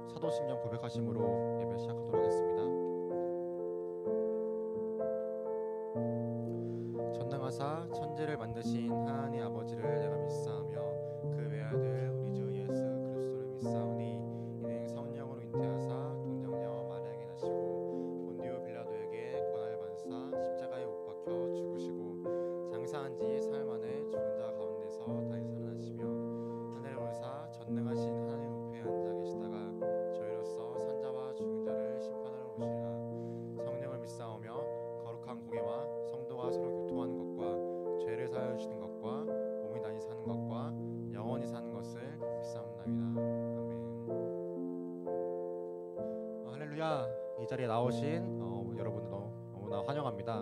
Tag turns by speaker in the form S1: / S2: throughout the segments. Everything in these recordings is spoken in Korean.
S1: 사도신경 고백하심으로 예배 시작하도록 하겠습니다. 전능하사 천지를 만드신 하나님 아버지를 내가 믿사오며 그 외아들 우리 주 예수 그리스도를 믿사오니 이는 성령으로 잉태하사 동정녀 마리아에게 나시고 본디오 빌라도에게 고난을 받으사 십자가에 못 박혀 죽으시고 장사한 지 사흘 만에 죽은 자 가운데서 다시 살아나시며 하늘에 오르사 전능하신 하나님 우편에 앉아 계시다가 저희로서 산자와 죽은 자를 심판하러 오시리라. 성령을 믿사오며 거룩한 공예와 성도가 서로 교통하는 것과 죄를 사하여 주시는 것과 몸이 다시 사는 것과 영원히 사는 것을 믿사옵나이다. 아멘. 할렐루야. 이 자리에 나오신 여러분들 너무나 환영합니다.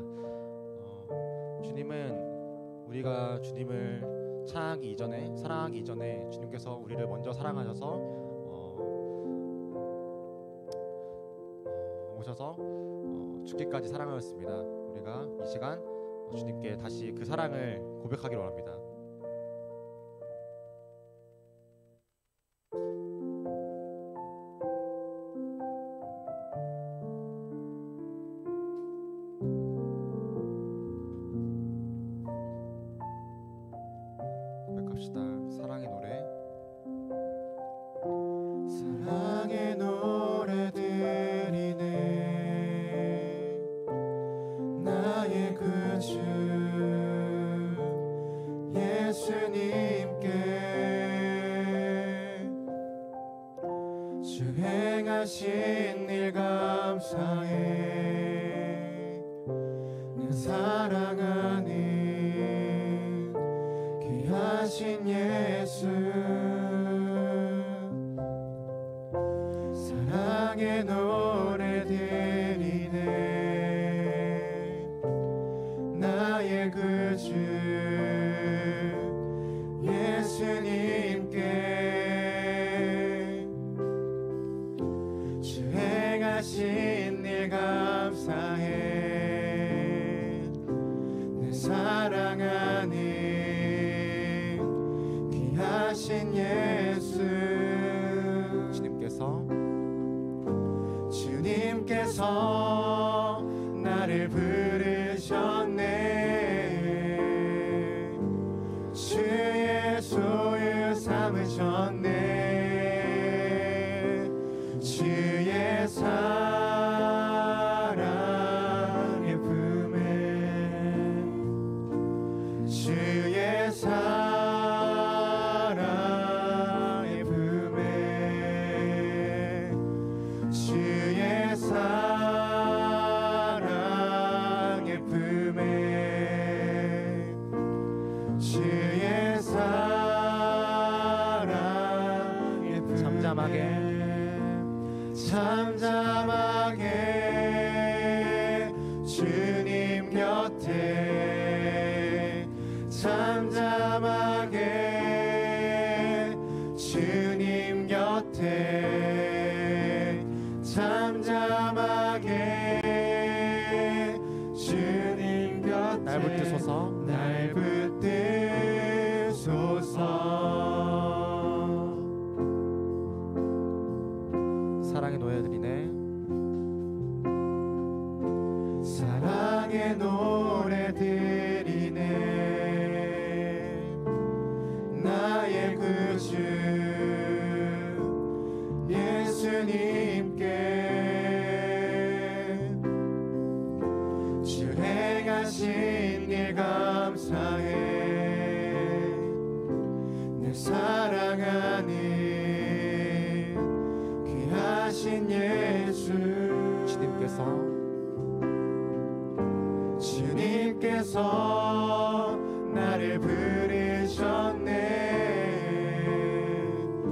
S1: 주님은 우리가 주님을 사랑하기 이전에 주님께서 우리를 먼저 사랑하셔서 오셔서 죽기까지 사랑하였습니다. 우리가 이 시간 주님께 다시 그 사랑을 고백하기를 원합니다. 고백합시다. 사랑의 노래. 사랑의 노래 드리네 나의 구주 예수님께 주 행하신 일 감사해 내 사랑하는 귀하신 예수 사랑의 노래 드리네 나의 구주 예수님께 주 행하신 일 감사해 내 사랑하는 귀하신 예수 주님께서 나를 부르셨네 주의 소유 삼으셨네 주의 사랑의 품에 주의 사랑의 품에 주의 사랑의 품에 주의 사랑의 품에 잠잠하게 주님 곁에 잠잠하게 주님 곁에 잠잠하게 주님 곁에 날 붙드소서 사랑의 노래 드리네 사랑의 노래 드리네 나의 구주 예수님께 주 행하신 일 감사해 내 사랑하는 귀하신 예수 주님께서 나를 부르셨네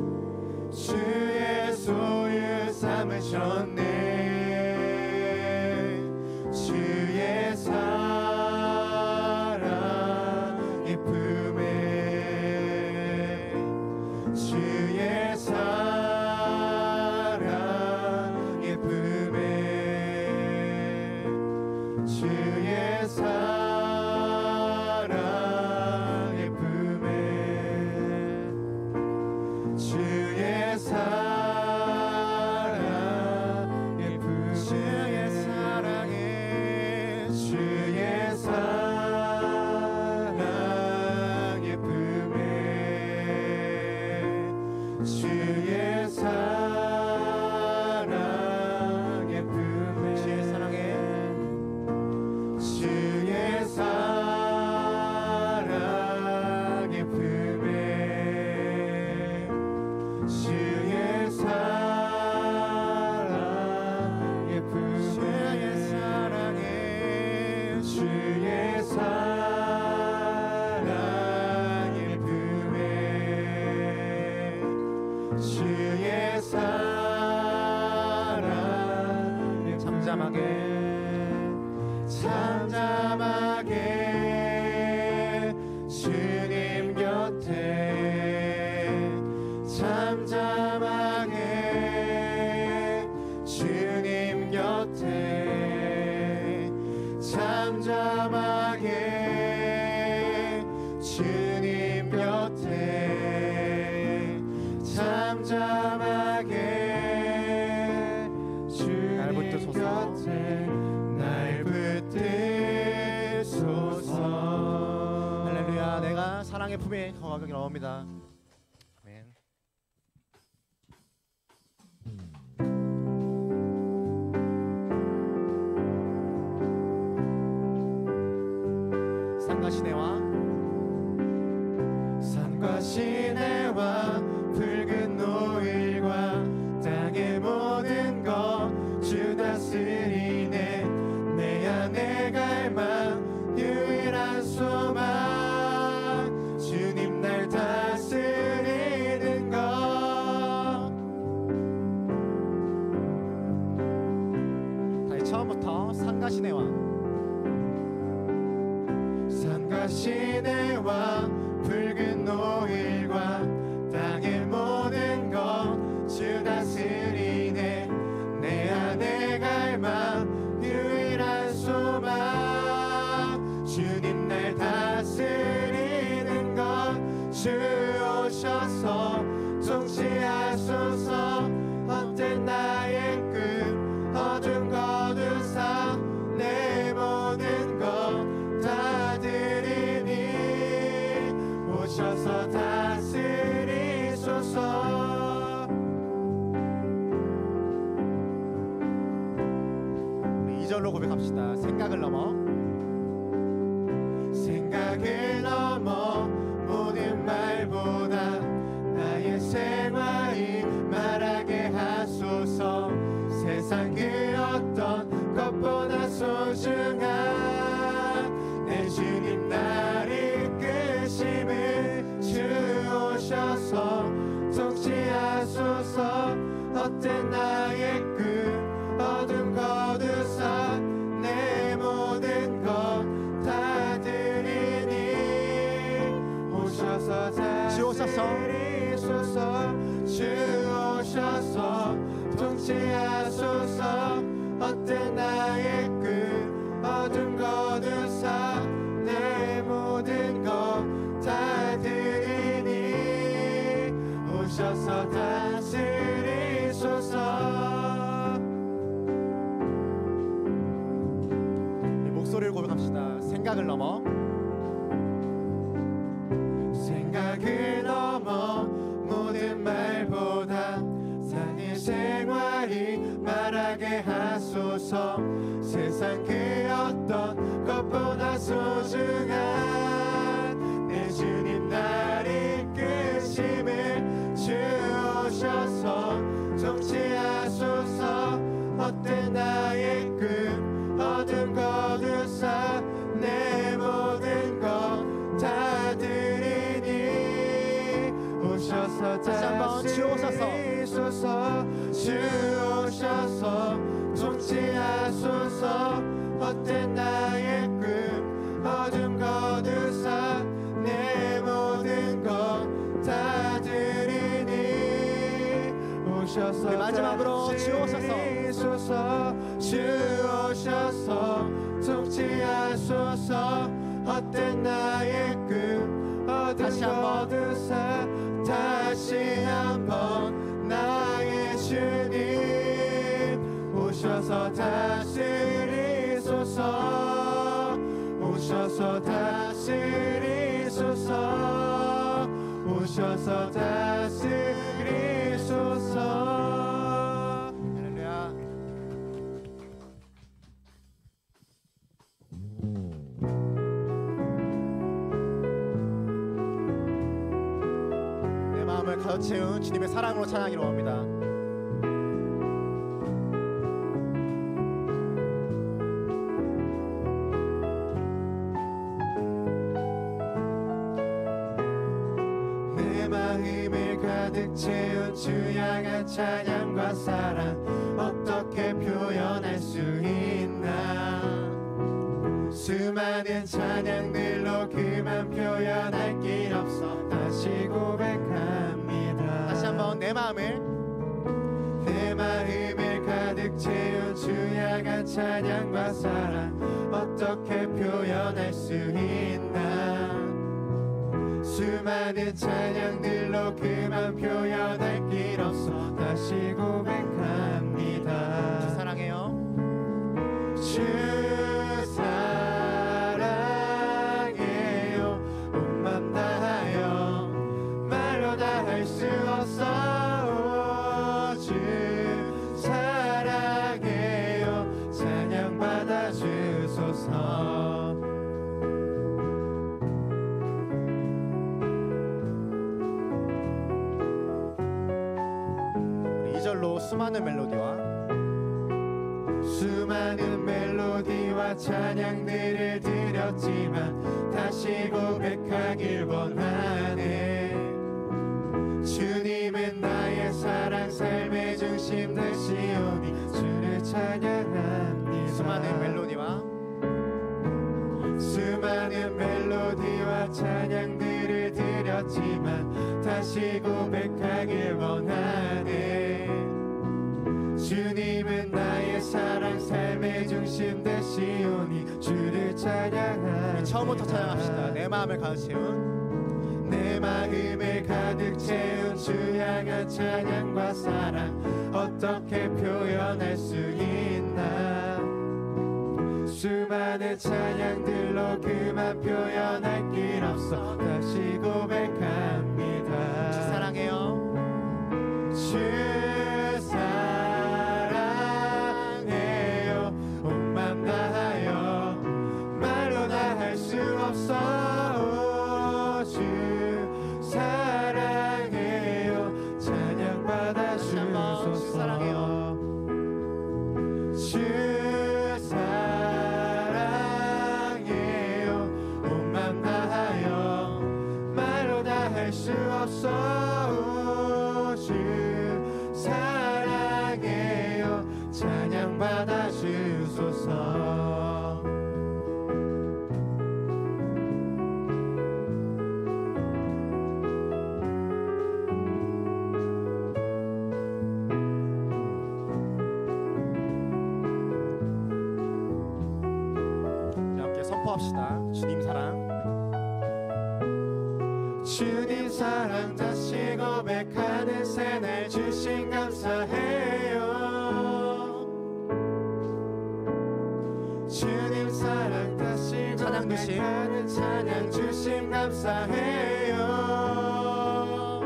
S1: 주의 소유 삼으셨네 주의 사랑의 품에 주의 사랑의 품에 주의 사랑의 품에 주의 사랑의 잠잠하게 주님 곁에 잠잠하게 주님 곁에 잠잠하게 주님 곁에 잠잠하게 주님 곁에 날 붙드소서. 할렐루야. 내가 사랑의 품에 거하게 나옵니다. 아멘. 산과 시내와 붉은 노을과 땅의 모든 것 주 다스리네. 내 안에 갈망 유일한 소망 주님 날 다스리는 것. 다시 처음부터 산과 시내와 붉은 노을과 땅의 모든 것 주 다스리네. 내 안에 갈망 유일한 소망 주님 날 다스리는 것. 주 오셔서 통치하소서. 헛된 나의 꿈 어둠 거두사 내 모든 것 다 드리니 오셔서 다스리소서. 우리 2절로 고백합시다. 생각을 넘어 모든 말보다 나의 생활이 말하게 하소서. 세상 그 어떤 것보다 소중한 내 주님 날 이끄심을 주 오셔서 통치하소서. 헛된 나의 꿈 어둠 거두사 내 모든 것 다 드리니 오셔서 다스리소서. 주 오셔서 통치하소서. 헛된 나의 꿈 어둠 거두사 내 모든 것 다 드리니 오셔서 다스리소서. 이 목소리를 고백합시다. 생각을 넘어 모든 말보다 나의 생활이 말하게 하소서. 세상 그 어떤 것보다 소중한 내 주님 날 이끄심을 주 오셔서 통치하소서. 헛된 나의 꿈 어둠 거두사 내 모든 것 다 드리니 오셔서 다스리소서. 주 오셔서 통치하소서. 헛된 나의 꿈 어둠 거두사 내 모든 것 다 드리니 오셔서
S2: 마지막으로 주
S1: 다스리소서. 주 오셔서 통치하소서. 헛된 나의 꿈 어둠 거두사 다시 한번 나의 주님 오셔서 다스리소서. 오셔서 다스리소서. 오셔서 다스리소서. 할렐루야. 내 마음을 가득 채운 주님의 사랑으로 찬양하기로 합니다. 마음을 가득 채운 주야가 찬양과 사랑 어떻게 표현할 수
S2: 수많은 찬양들로 그만 표현할 길 없어 다시 고백합니다.
S1: 다시 한번 내 마음을
S2: 가득 채운 주야간 찬양과 사랑 어떻게 표현할 수 있나. 수많은 찬양들로 그만 표현할 길 없어 다시 고백합니다.
S1: 주 사랑해요.
S2: 주 사랑해요. 온 맘 다하여 말로 다 할 수 없어. 주 사랑해요. 찬양 받아주소서.
S1: 우리 2절로 수많은
S2: 멜로디와 찬양들을 드렸지만 다시 고백하길 원하네. 주님은 나의 사랑 삶의 중심 되시오니 주를 찬양합니다. 수많은 멜로디와 찬양들을 드렸지만 다시 고백하길 원하네. 주님은 나의 사랑 삶의 중심 되시오니 주를 찬양합니다.
S1: 처음부터 찬양합시다. 내 마음을 가득 채운
S2: 내 마음을 가득 채운 주 향한 찬양과 사랑 어떻게 표현할 수 있나. 수많은 찬양들로 그만 표현할 길 없어 다시 고백합니다.
S1: 주 사랑해요.
S2: 주 사랑해요. 온 맘 다하여 말로 다 할 수 없어. 주 사랑해요. 찬양 받아주소서.
S1: 주 사랑해요.
S2: 주 사랑해요. 온 맘 다하여 말로 다 할 수 없어. 주 사랑해요. 찬양 받아주소서.
S1: 함께 선포합시다. 주님 사랑.
S2: 주님 사랑 다시 고백하는 새날 주신 감사해요. 주님 사랑 다시
S1: 찬양 주심.
S2: 고백하는 찬양 주심 감사해요.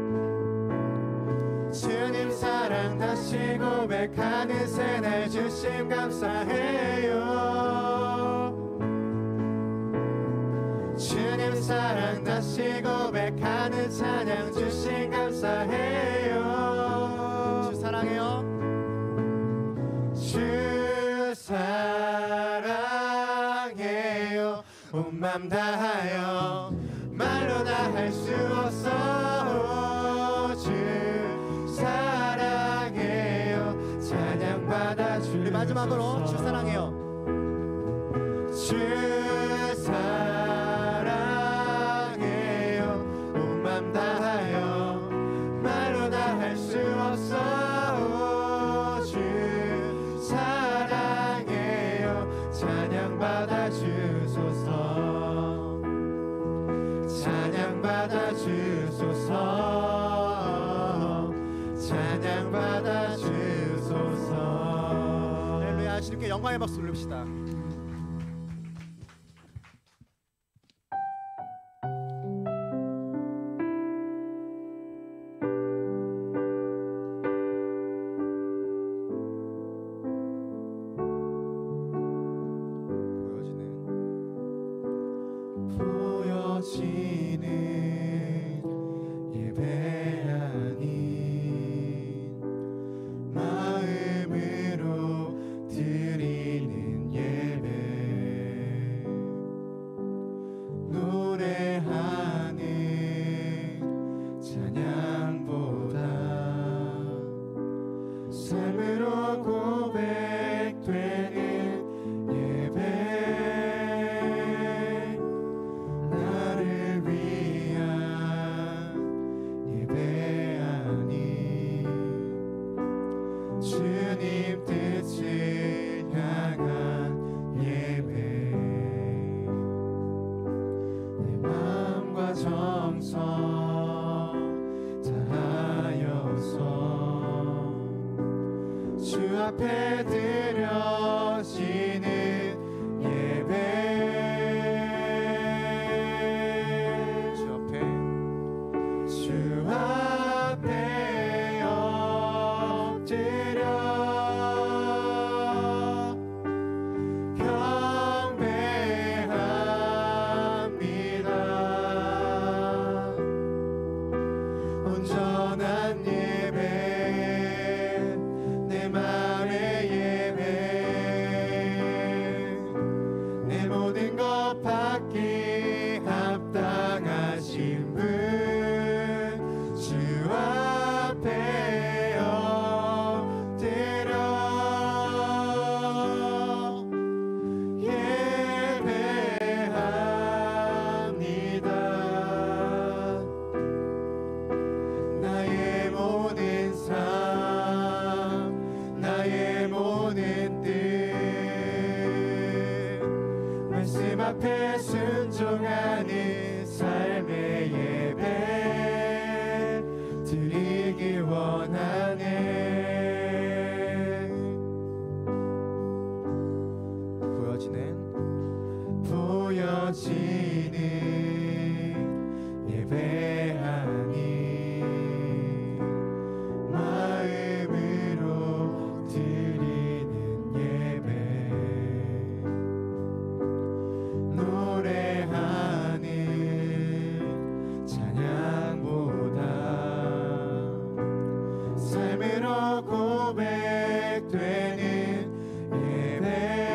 S2: 주님 사랑 다시 고백하는 새날 주심 감사해요. 주님 사랑 다시 고백하는 찬양 주신 감사해요.
S1: 주 사랑해요.
S2: 주 사랑해요. 온 맘 다하여 말로 다 할 수 없어. 주 사랑해요. 찬양 받아주소서.
S1: 우리 마지막으로 주 사랑해요.
S2: 주 사랑해요. 온 맘 다하여 말로 다 할 수 없어. 주 사랑해요. 찬양 받아주소서. 찬양 받아주소서. 찬양 받아주소서.
S1: 할렐루야. 주님께 영광의 박수 올립시다.
S2: 보여지는 예배 아닌 마음으로 드리는 예배. 노래하는 찬양보다 삶으로 고백되는 예배. 주님 뜻을 향한 예배 내 마음과 정성 다하여서 주 앞에 드려지는 예배 주 앞에 엎드려 경배합니다. 온전한 예배 내 마음의 예배 내 모든 것 받기 합당하신 분 주 앞에 엎드려 예배합니다. 나의 모든 삶 나의 모든 뜻 말씀 앞에 순종하는 삶의 예배 드리길 원하네. 보여지는 예배하니 마음으로 드리는 예배 노래하는 찬양보다 삶으로 고백되는 예배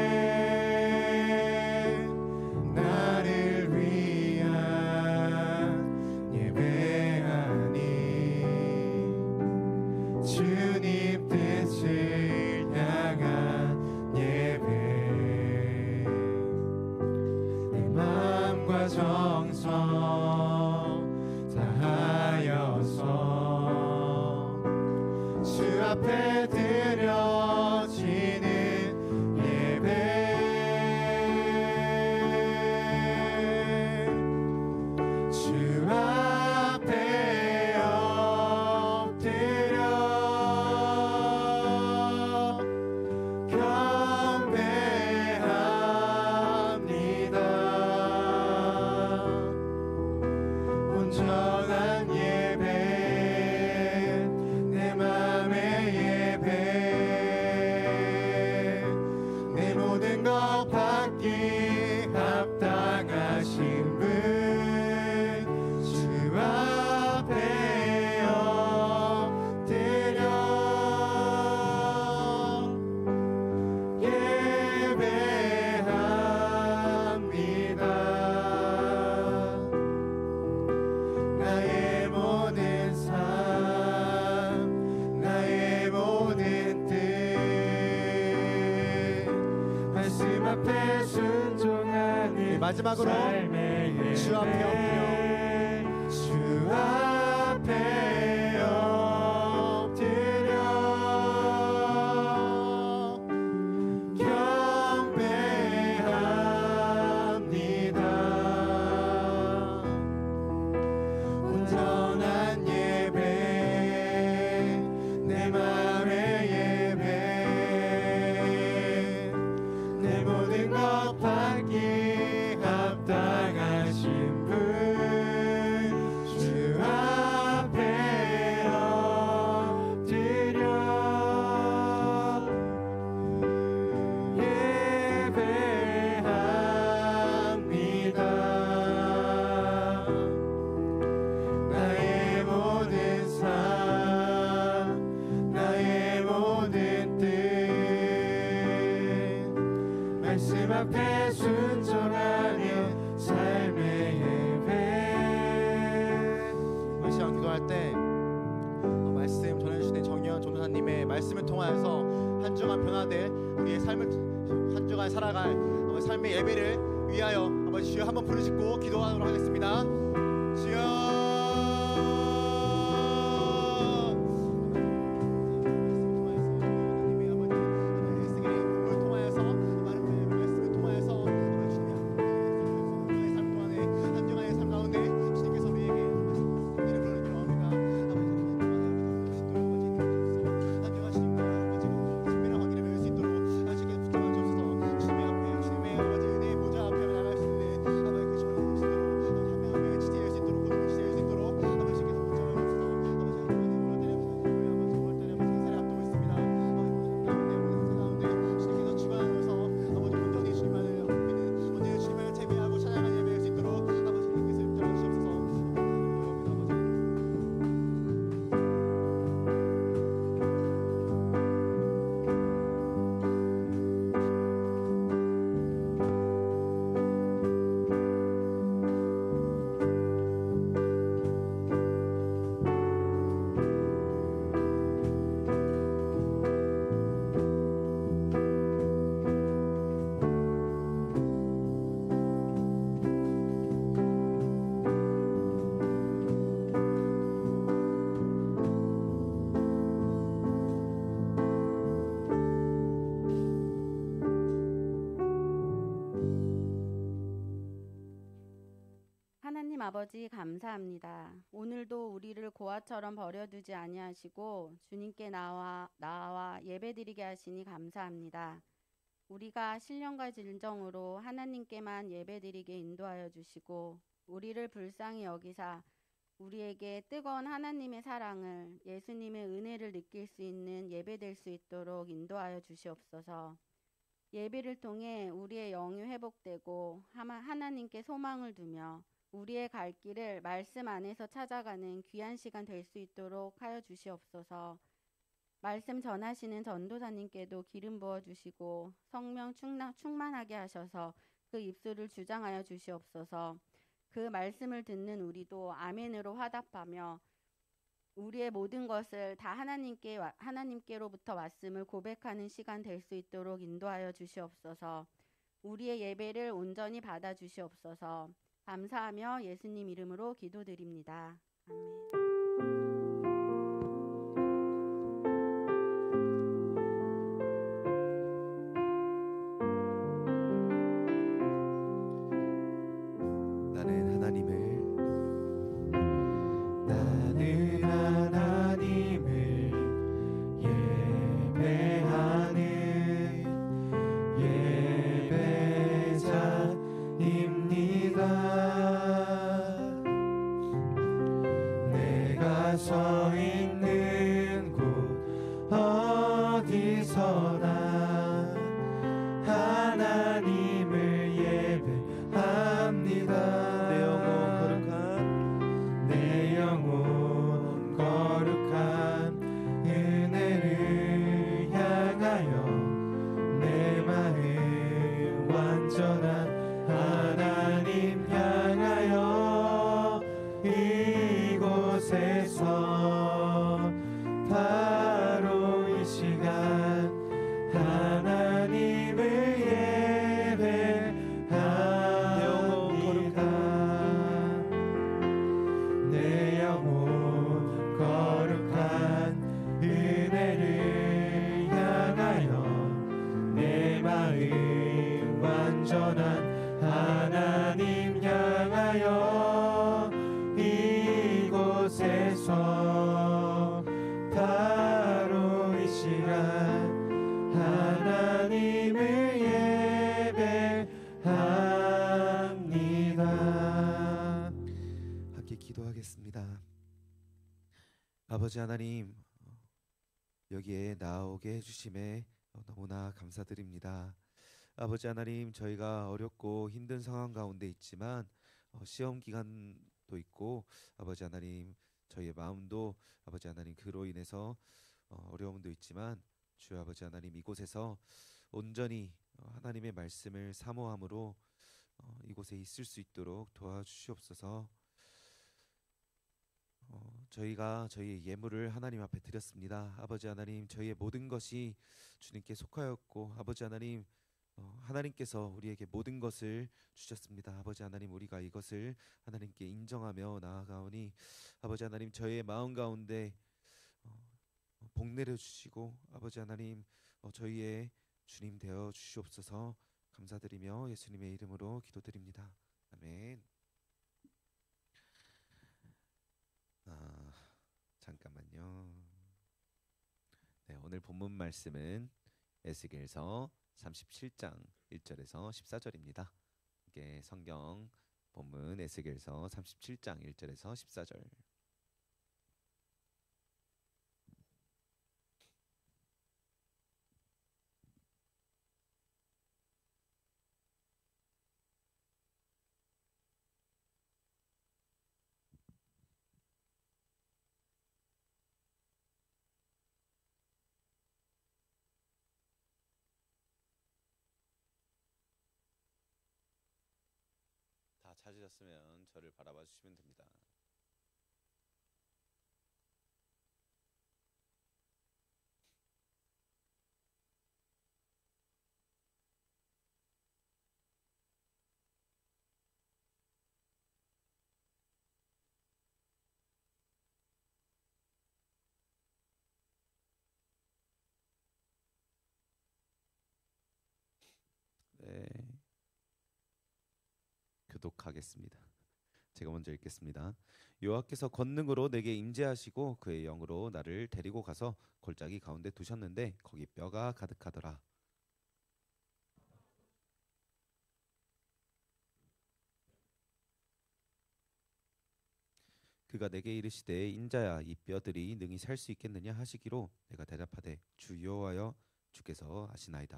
S2: 나를 위한 예배하니 주님 뜻을 향한 예배 내 마음과 정성 다하여서 주 앞에 드려지는 예배 주 앞에 엎드려 경배합니다. 온전한 예배 내 맘의 예배 내 모든 것 받기 합당하신 분 주 앞에 엎드려 예배합니다. 나의 모든 삶 나의 모든 뜻 말씀 앞에 순종하는
S1: 마지막으로
S2: 삶의 예배
S1: 주 앞에 엎드려
S2: 주 앞에 엎드려 경배합니다. 온전한 예배 내 맘의 예배 내 모든 것 받기 합당하신 분 주 앞에 엎드려 예배합니다. 나의 모든 삶 나의 모든 뜻 말씀 앞에 순종하는 삶의 예배
S1: 이 시간 기도할 때 말씀 전해주시는 정현 전도사님의 말씀을 통하여서 한 주간 변화될 우리의 삶을 한 주간 살아갈 삶의 예배를 위하여 아버지 주여 한번 부르짖고 기도하도록 하겠습니다. 주여
S3: 아버지 감사합니다. 오늘도 우리를 고아처럼 버려두지 아니하시고 주님께 나와 예배드리게 하시니 감사합니다. 우리가 신령과 진정으로 하나님께만 예배드리게 인도하여 주시고 우리를 불쌍히 여기사 우리에게 뜨거운 하나님의 사랑을 예수님의 은혜를 느낄 수 있는 예배될 수 있도록 인도하여 주시옵소서. 예배를 통해 우리의 영이 회복되고 하나님께 소망을 두며 우리의 갈 길을 말씀 안에서 찾아가는 귀한 시간 될 수 있도록 하여 주시옵소서. 말씀 전하시는 전도사님께도 기름 부어 주시고 성령 충만하게 하셔서 그 입술을 주장하여 주시옵소서. 그 말씀을 듣는 우리도 아멘으로 화답하며 우리의 모든 것을 다 하나님께로부터 왔음을 고백하는 시간 될 수 있도록 인도하여 주시옵소서. 우리의 예배를 온전히 받아 주시옵소서. 감사하며 예수님 이름으로 기도드립니다. 아멘.
S2: 서 있는 곳 어디서나 하나님을 예배합니다. 내 영혼 거룩한 은혜를 향하여 내 마음 완전한 하나님 향하여 이곳에서 바로 이 시간 하나님을 예배합니다. 내 영혼 거룩한 은혜를 향하여 내 마음 완전한 하나님 향하여 이곳에서 바로 이 시간 하나님을 예배합니다.
S4: 함께 기도하겠습니다. 아버지 하나님, 여기에 나오게 해주심에 너무나 감사드립니다. 아버지 하나님, 저희가 어렵고 힘든 상황 가운데 있지만 시험 기간도 있고 아버지 하나님, 저희의 마음도 아버지 하나님 그로 인해서 어려움도 있지만 주 아버지 하나님, 이곳에서 온전히 하나님의 말씀을 사모함으로 이곳에 있을 수 있도록 도와주시옵소서. 저희가 저희의 예물을 하나님 앞에 드렸습니다. 아버지 하나님, 저희의 모든 것이 주님께 속하였고 아버지 하나님, 하나님께서 우리에게 모든 것을 주셨습니다. 아버지 하나님, 우리가 이것을 하나님께 인정하며 나아가오니 아버지 하나님, 저희의 마음 가운데 복 내려 주시고 아버지 하나님, 저희의 주님 되어 주시옵소서. 감사드리며 예수님의 이름으로 기도드립니다. 아멘. 잠깐만요. 네, 오늘 본문 말씀은 에스겔서 37장 1절에서 14절입니다. 이게 성경 본문 에스겔서 37장 1절에서 14절. 다 찾으셨으면 저를 바라봐 주시면 됩니다. 네, 교독하겠습니다. 제가 먼저 읽겠습니다. 여호와께서 권능으로 내게 임재하시고 그의 영으로 나를 데리고 가서 골짜기 가운데 두셨는데 거기 뼈가 가득하더라. 그가 내게 이르시되 인자야 이 뼈들이 능히 살 수 있겠느냐 하시기로 내가 대답하되 주 여호와여 주께서 아시나이다.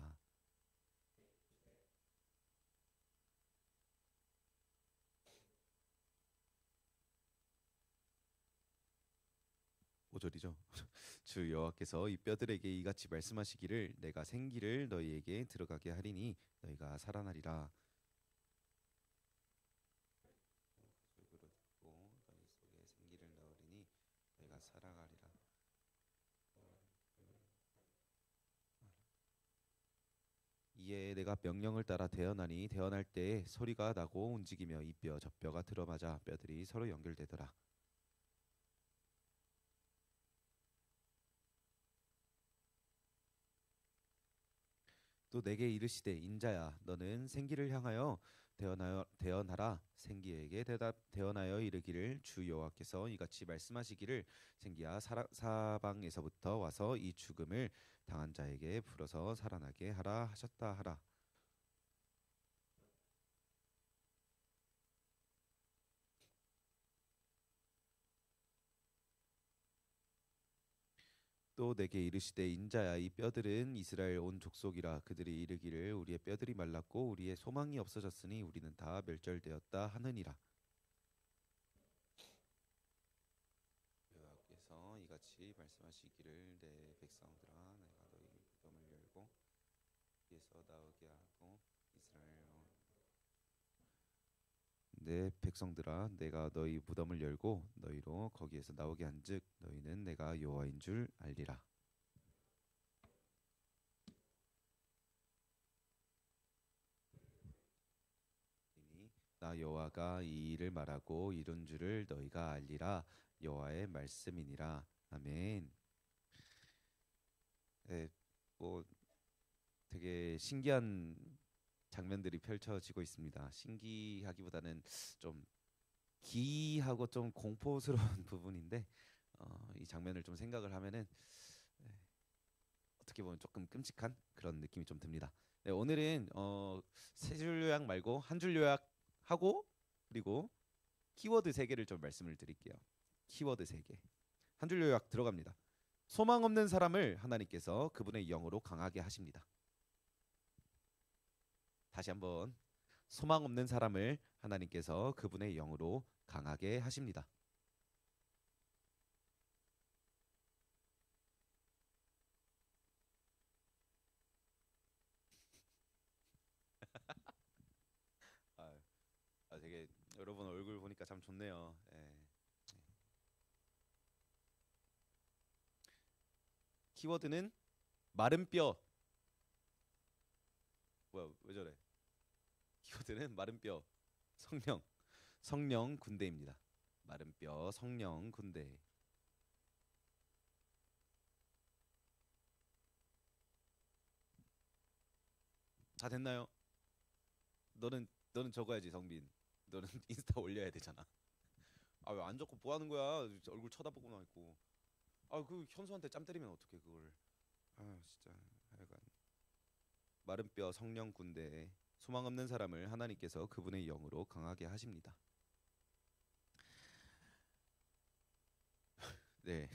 S4: 5절이죠. 주 여호와께서 이 뼈들에게 이같이 말씀하시기를 내가 생기를 너희에게 들어가게 하리니 너희가 살아나리라. 얼굴을 듣고 너희 속에 생기를 넣으리니 너희가 살아가리라. 이에 내가 명령을 따라 대언하니 대언할 때에 소리가 나고 움직이며 이 뼈 저 뼈가 들어맞아 뼈들이 서로 연결되더라. 또 내게 이르시되 인자야 너는 생기를 향하여 대언하라. 생기에게 대언하여 이르기를 주 여호와께서 이같이 말씀하시기를 생기야 사방에서부터 와서 이 죽음을 당한 자에게 불어서 살아나게 하라 하셨다 하라. 또 내게 이르시되 인자야 이 뼈들은 이스라엘 온 족속이라. 그들이 이르기를 우리의 뼈들이 말랐고 우리의 소망이 없어졌으니 우리는 다 멸절되었다 하느니라. 여호와께서 이같이 말씀하시기를 내 백성들아 내가 너희 무덤을 열고 거기에서 나오게 하고 내 백성들아 내가 너희 무덤을 열고 너희로 거기에서 나오게 한즉 너희는 내가 여호와인 줄 알리라. 이니 나 여호와가 이 일을 말하고 이룬 줄을 너희가 알리라. 여호와의 말씀이니라. 아멘. 네, 뭐 되게 신기한 장면들이 펼쳐지고 있습니다. 신기하기보다는 좀 기이하고 좀 공포스러운 부분인데 이 장면을 좀 생각을 하면은 어떻게 보면 조금 끔찍한 그런 느낌이 좀 듭니다. 네, 오늘은 세 줄 요약 말고 한 줄 요약하고 그리고 키워드 3개를 좀 말씀을 드릴게요. 키워드 3개. 한 줄 요약 들어갑니다. 소망 없는 사람을 하나님께서 그분의 영으로 강하게 하십니다. 다시 한번 소망 없는 사람을 하나님께서 그분의 영으로 강하게 하십니다. 되게 여러분 얼굴 보니까 참 좋네요. 예. 키워드는 마른 뼈. 뭐야 왜 저래? 키워드는 마른 뼈, 성령 군대입니다. 마른 뼈, 성령 군대. 다 됐나요? 너는 적어야지 성빈. 너는 인스타 올려야 되잖아. 아 왜 안 적고 뭐 하는 거야? 얼굴 쳐다보고만 있고. 아 그 현수한테 짬 때리면 어떡해 그걸. 아 진짜 하여간 마른 뼈 성령 군대. 소망 없는 사람을 하나님께서 그분의 영으로 강하게 하십니다. 네.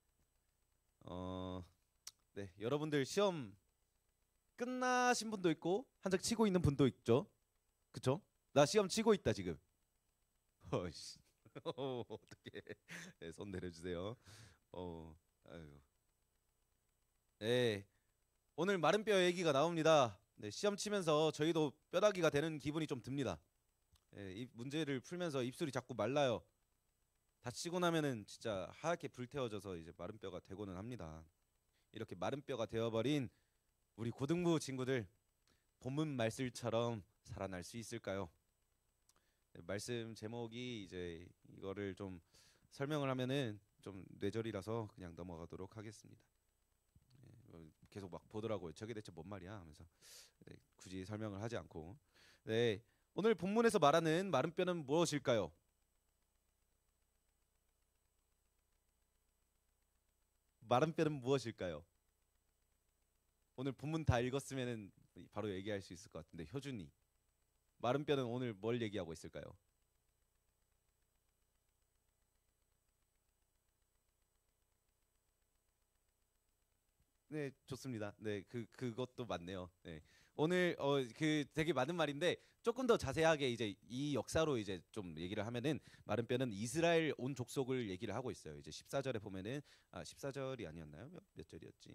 S4: 네. 여러분들 시험 끝나신 분도 있고 한창 치고 있는 분도 있죠. 그쵸? 나 시험 치고 있다 지금. 어이씨. 어떻게? 네, 손 내려주세요. 아유. 네. 오늘 마른 뼈 얘기가 나옵니다. 네, 시험 치면서 저희도 뼈다귀가 되는 기분이 좀 듭니다. 네, 이 문제를 풀면서 입술이 자꾸 말라요. 다치고 나면은 진짜 하얗게 불태워져서 이제 마른 뼈가 되고는 합니다. 이렇게 마른 뼈가 되어버린 우리 고등부 친구들 본문 말씀처럼 살아날 수 있을까요? 네, 말씀 제목이 이제 이거를 좀 설명을 하면은 좀 뇌절이라서 그냥 넘어가도록 하겠습니다. 계속 막 보더라고요. 저게 대체 뭔 말이야 하면서 네, 굳이 설명을 하지 않고 네, 오늘 본문에서 말하는 마른 뼈는 무엇일까요? 마른 뼈는 무엇일까요? 오늘 본문 다 읽었으면은 바로 얘기할 수 있을 것 같은데 효준이 마른 뼈는 오늘 뭘 얘기하고 있을까요? 네, 좋습니다. 네, 그것도 맞네요. 네. 오늘 그 되게 맞는 말인데 조금 더 자세하게 이제 이 역사로 이제 좀 얘기를 하면은 마른 뼈는 이스라엘 온 족속을 얘기를 하고 있어요. 이제 14절에 보면은 14절이 아니었나요? 몇 절이었지?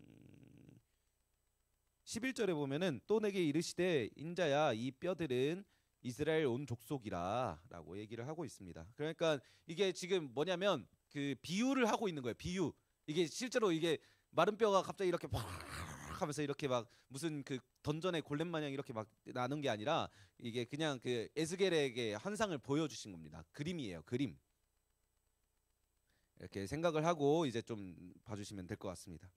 S4: 11절에 보면은 또 내게 이르시되 인자야 이 뼈들은 이스라엘 온 족속이라라고 얘기를 하고 있습니다. 그러니까 이게 지금 뭐냐면 그 비유를 하고 있는 거예요. 비유. 이게 실제로 이게 마른 뼈가 갑자기 이렇게 팍 하면서 이렇게 막 무슨 그 던전의 골렘 마냥 이렇게 막 나는 게 아니라 이게 그냥 그 에스겔에게 환상을 보여주신 겁니다. 그림이에요. 그림. 이렇게 생각을 하고 이제 좀 봐주시면 될 것 같습니다.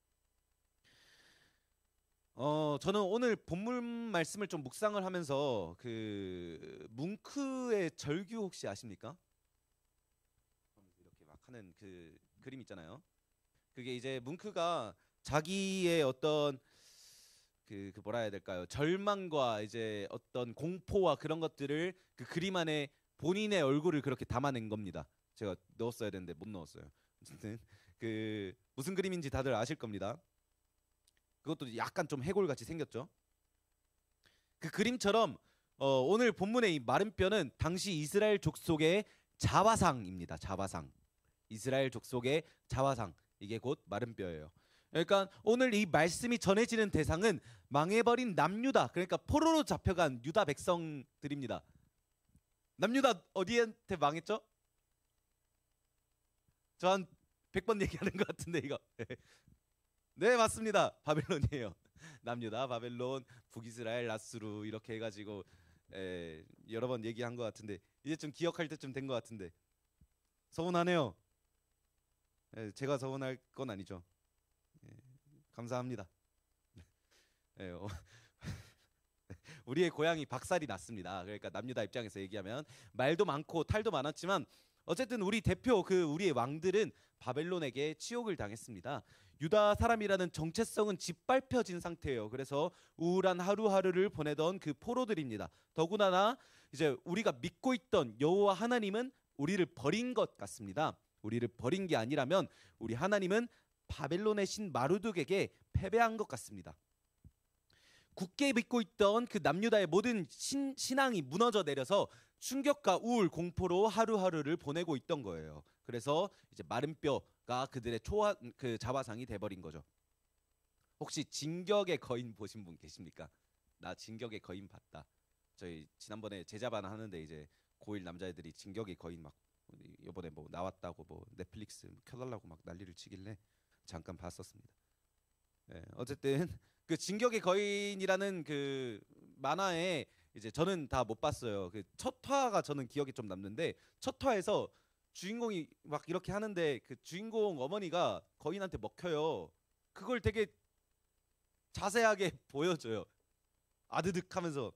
S4: 저는 오늘 본문 말씀을 좀 묵상을 하면서 그 뭉크의 절규 혹시 아십니까? 이렇게 막 하는 그 그림 있잖아요. 그게 이제 뭉크가 자기의 어떤 그 뭐라 해야 될까요? 절망과 이제 어떤 공포와 그런 것들을 그 그림 안에 본인의 얼굴을 그렇게 담아낸 겁니다. 제가 넣었어야 되는데 못 넣었어요. 어쨌든 그 무슨 그림인지 다들 아실 겁니다. 그것도 약간 좀 해골같이 생겼죠. 그 그림처럼 오늘 본문의 이 마른 뼈는 당시 이스라엘 족속의 자화상입니다. 자화상. 이스라엘 족속의 자화상. 이게 곧 마른 뼈예요. 그러니까 오늘 이 말씀이 전해지는 대상은 망해버린 남유다. 그러니까 포로로 잡혀간 유다 백성들입니다. 남유다 어디한테 망했죠? 저 한 100번 얘기하는 것 같은데 이거. 네 맞습니다. 바벨론이에요. 남유다, 바벨론, 북이스라엘, 라스루 이렇게 해가지고 여러 번 얘기한 것 같은데 이제 좀 기억할 때쯤 된 것 같은데 서운하네요. 제가 서운할 건 아니죠. 감사합니다. 우리의 고향이 박살이 났습니다. 그러니까 남유다 입장에서 얘기하면 말도 많고 탈도 많았지만 어쨌든 우리 대표 그 우리의 왕들은 바벨론에게 치욕을 당했습니다. 유다 사람이라는 정체성은 짓밟혀진 상태예요. 그래서 우울한 하루하루를 보내던 그 포로들입니다. 더구나 이제 우리가 믿고 있던 여호와 하나님은 우리를 버린 것 같습니다. 우리를 버린 게 아니라면 우리 하나님은 바벨론의 신 마르둑에게 패배한 것 같습니다. 굳게 믿고 있던 그 남유다의 모든 신앙이 무너져 내려서 충격과 우울, 공포로 하루하루를 보내고 있던 거예요. 그래서 이제 마른 뼈가 그들의 그 자화상이 돼버린 거죠. 혹시 진격의 거인 보신 분 계십니까? 나 진격의 거인 봤다. 저희 지난번에 제자반 하는데 이제 고1 남자애들이 진격의 거인 막 이번에 뭐 나왔다고 뭐 넷플릭스 켜달라고 막 난리를 치길래 잠깐 봤었습니다. 어쨌든 그 진격의 거인이라는 그 만화에 이제 저는 다 못 봤어요. 그 첫 화가 저는 기억에 좀 남는데 첫 화에서 주인공이 막 이렇게 하는데 그 주인공 어머니가 거인한테 먹혀요. 그걸 되게 자세하게 보여줘요. 아드득 하면서.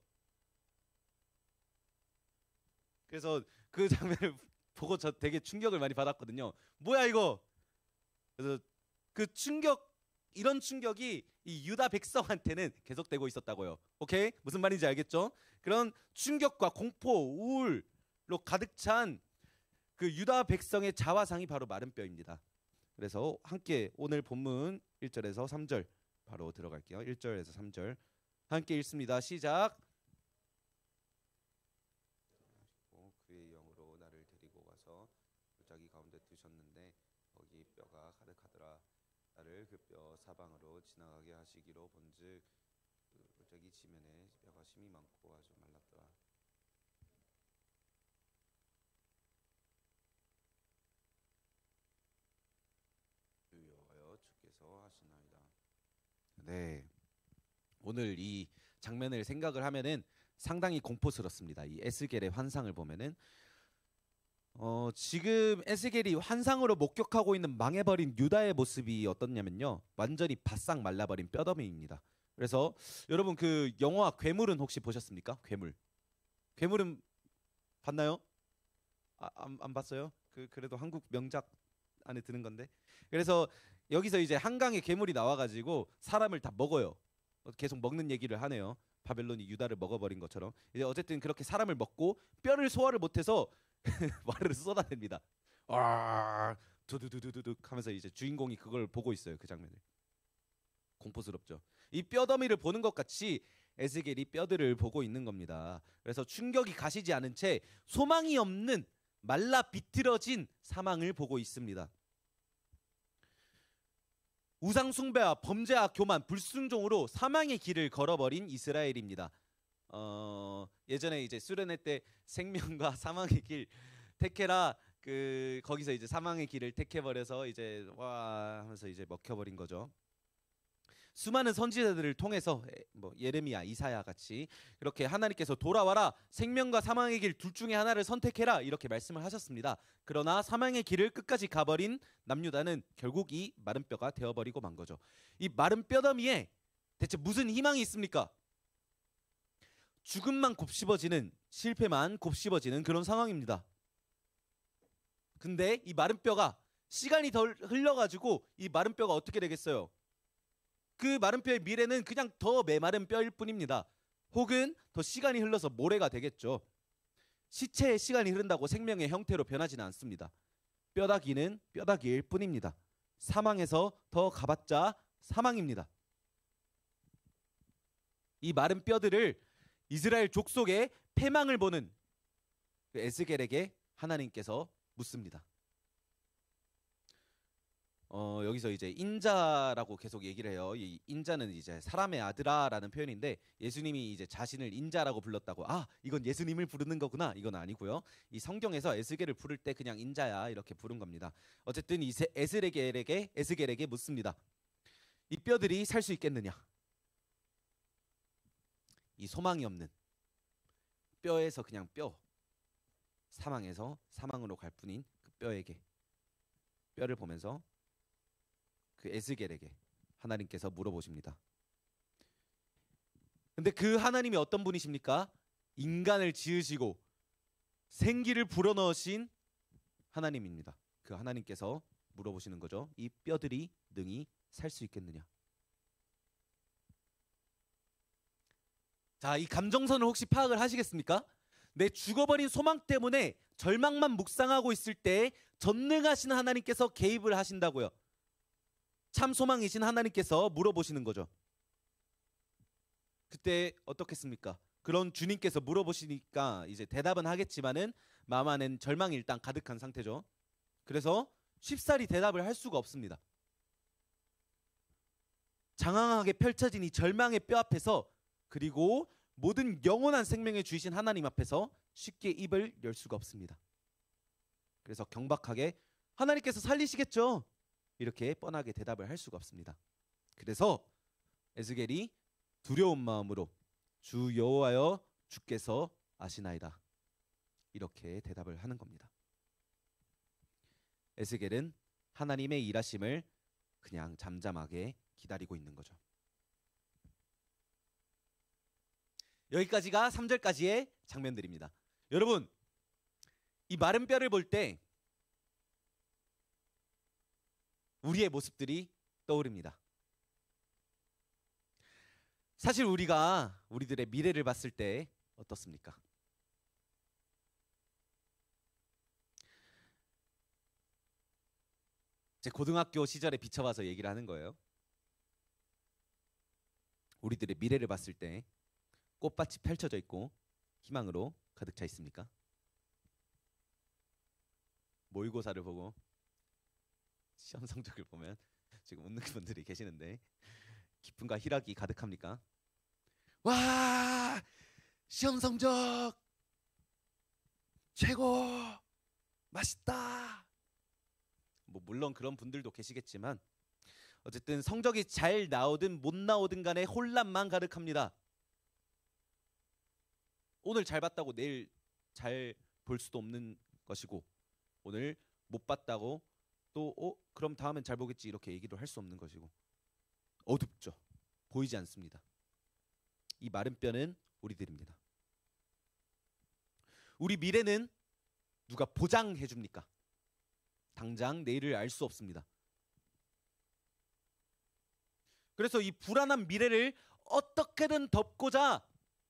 S4: 그래서 그 장면을 보고 저 되게 충격을 많이 받았거든요. 뭐야 이거? 그래서 그 충격 이런 충격이 이 유다 백성한테는 계속되고 있었다고요. 오케이? 무슨 말인지 알겠죠? 그런 충격과 공포, 우울로 가득 찬 그 유다 백성의 자화상이 바로 마른 뼈입니다. 그래서 함께 오늘 본문 1절에서 3절 바로 들어갈게요. 1절에서 3절 함께 읽습니다. 시작. 그의 영으로 나를 데리고 가서 골짜기 가운데 두셨는데 거기 뼈가 가득하더라. 나를 그 뼈 사방으로 지나가게 하시기로 본즉 그 골짜기 지면에 뼈가 심이 많고 아주 말랐더라. 여호와여 주께서 하시나이다. 네, 오늘 이 장면을 생각을 하면은 상당히 공포스럽습니다. 이 에스겔의 환상을 보면은 지금 에스겔이 환상으로 목격하고 있는 망해버린 유다의 모습이 어떻냐면요, 완전히 바싹 말라버린 뼈더미입니다. 그래서 여러분 그 영화 괴물은 혹시 보셨습니까? 괴물은 봤나요? 안 봤어요? 그래도 한국 명작 안에 드는 건데. 그래서 여기서 이제 한강에 괴물이 나와가지고 사람을 다 먹어요. 계속 먹는 얘기를 하네요. 바벨론이 유다를 먹어버린 것처럼. 이제 어쨌든 그렇게 사람을 먹고 뼈를 소화를 못해서 와르르 쏟아냅니다. 와 두두두두둑 하면서 이제 주인공이 그걸 보고 있어요. 그 장면을. 공포스럽죠. 이 뼈더미를 보는 것 같이 에스겔이 뼈들을 보고 있는 겁니다. 그래서 충격이 가시지 않은 채 소망이 없는 말라 비틀어진 사망을 보고 있습니다. 우상 숭배와 범죄와 교만, 불순종으로 사망의 길을 걸어버린 이스라엘입니다. 예전에 이제 수련회 때 생명과 사망의 길 택해라, 거기서 이제 사망의 길을 택해버려서 이제 와 하면서 이제 먹혀버린 거죠. 수많은 선지자들을 통해서 뭐 예레미야, 이사야 같이 이렇게 하나님께서 돌아와라, 생명과 사망의 길 둘 중에 하나를 선택해라 이렇게 말씀을 하셨습니다. 그러나 사망의 길을 끝까지 가버린 남유다는 결국 이 마른 뼈가 되어버리고 만 거죠. 이 마른 뼈더미에 대체 무슨 희망이 있습니까? 죽음만 곱씹어지는, 실패만 곱씹어지는 그런 상황입니다. 근데 이 마른 뼈가 시간이 덜 흘러가지고 이 마른 뼈가 어떻게 되겠어요? 그 마른 뼈의 미래는 그냥 더 메마른 뼈일 뿐입니다. 혹은 더 시간이 흘러서 모래가 되겠죠. 시체의 시간이 흐른다고 생명의 형태로 변하지는 않습니다. 뼈다귀는 뼈다귀일 뿐입니다. 사망에서 더 가봤자 사망입니다. 이 마른 뼈들을 이스라엘 족속의 패망을 보는 에스겔에게 하나님께서 묻습니다. 여기서 이제 인자라고 계속 얘기를 해요. 이 인자는 이제 사람의 아들아라는 표현인데 예수님이 이제 자신을 인자라고 불렀다고, 이건 예수님을 부르는 거구나, 이건 아니고요. 이 성경에서 에스겔을 부를 때 그냥 인자야 이렇게 부른 겁니다. 어쨌든 이 에스겔에게 묻습니다. 이 뼈들이 살 수 있겠느냐? 이 소망이 없는 뼈에서 그냥 뼈, 사망에서 사망으로 갈 뿐인 그 뼈에게, 뼈를 보면서 그 에스겔에게 하나님께서 물어보십니다. 근데 그 하나님이 어떤 분이십니까? 인간을 지으시고 생기를 불어넣으신 하나님입니다. 그 하나님께서 물어보시는 거죠. 이 뼈들이 능히 살 수 있겠느냐? 자, 이 감정선을 혹시 파악을 하시겠습니까? 내 죽어버린 소망 때문에 절망만 묵상하고 있을 때 전능하신 하나님께서 개입을 하신다고요. 참 소망이신 하나님께서 물어보시는 거죠. 그때 어떻겠습니까? 그런 주님께서 물어보시니까 이제 대답은 하겠지만은 마음 안엔 절망이 일단 가득한 상태죠. 그래서 쉽사리 대답을 할 수가 없습니다. 장황하게 펼쳐진 이 절망의 뼈 앞에서, 그리고 모든 영원한 생명을 주신 하나님 앞에서 쉽게 입을 열 수가 없습니다. 그래서 경박하게 하나님께서 살리시겠죠? 이렇게 뻔하게 대답을 할 수가 없습니다. 그래서 에스겔이 두려운 마음으로 주 여호와여 주께서 아시나이다 이렇게 대답을 하는 겁니다. 에스겔은 하나님의 일하심을 그냥 잠잠하게 기다리고 있는 거죠. 여기까지가 3절까지의 장면들입니다. 여러분, 이 마른 뼈를 볼 때 우리의 모습들이 떠오릅니다. 사실 우리가 우리들의 미래를 봤을 때 어떻습니까? 제 고등학교 시절에 비춰봐서 얘기를 하는 거예요. 우리들의 미래를 봤을 때 꽃밭이 펼쳐져 있고 희망으로 가득 차 있습니까? 모의고사를 보고 시험 성적을 보면 지금 웃는 분들이 계시는데 기쁨과 희락이 가득합니까? 와! 시험 성적 최고! 맛있다! 뭐 물론 그런 분들도 계시겠지만 어쨌든 성적이 잘 나오든 못 나오든 간에 혼란만 가득합니다. 오늘 잘 봤다고 내일 잘 볼 수도 없는 것이고, 오늘 못 봤다고 또 그럼 다음엔 잘 보겠지 이렇게 얘기도 할 수 없는 것이고, 어둡죠. 보이지 않습니다. 이 마른 뼈는 우리들입니다. 우리 미래는 누가 보장해 줍니까? 당장 내일을 알 수 없습니다. 그래서 이 불안한 미래를 어떻게든 덮고자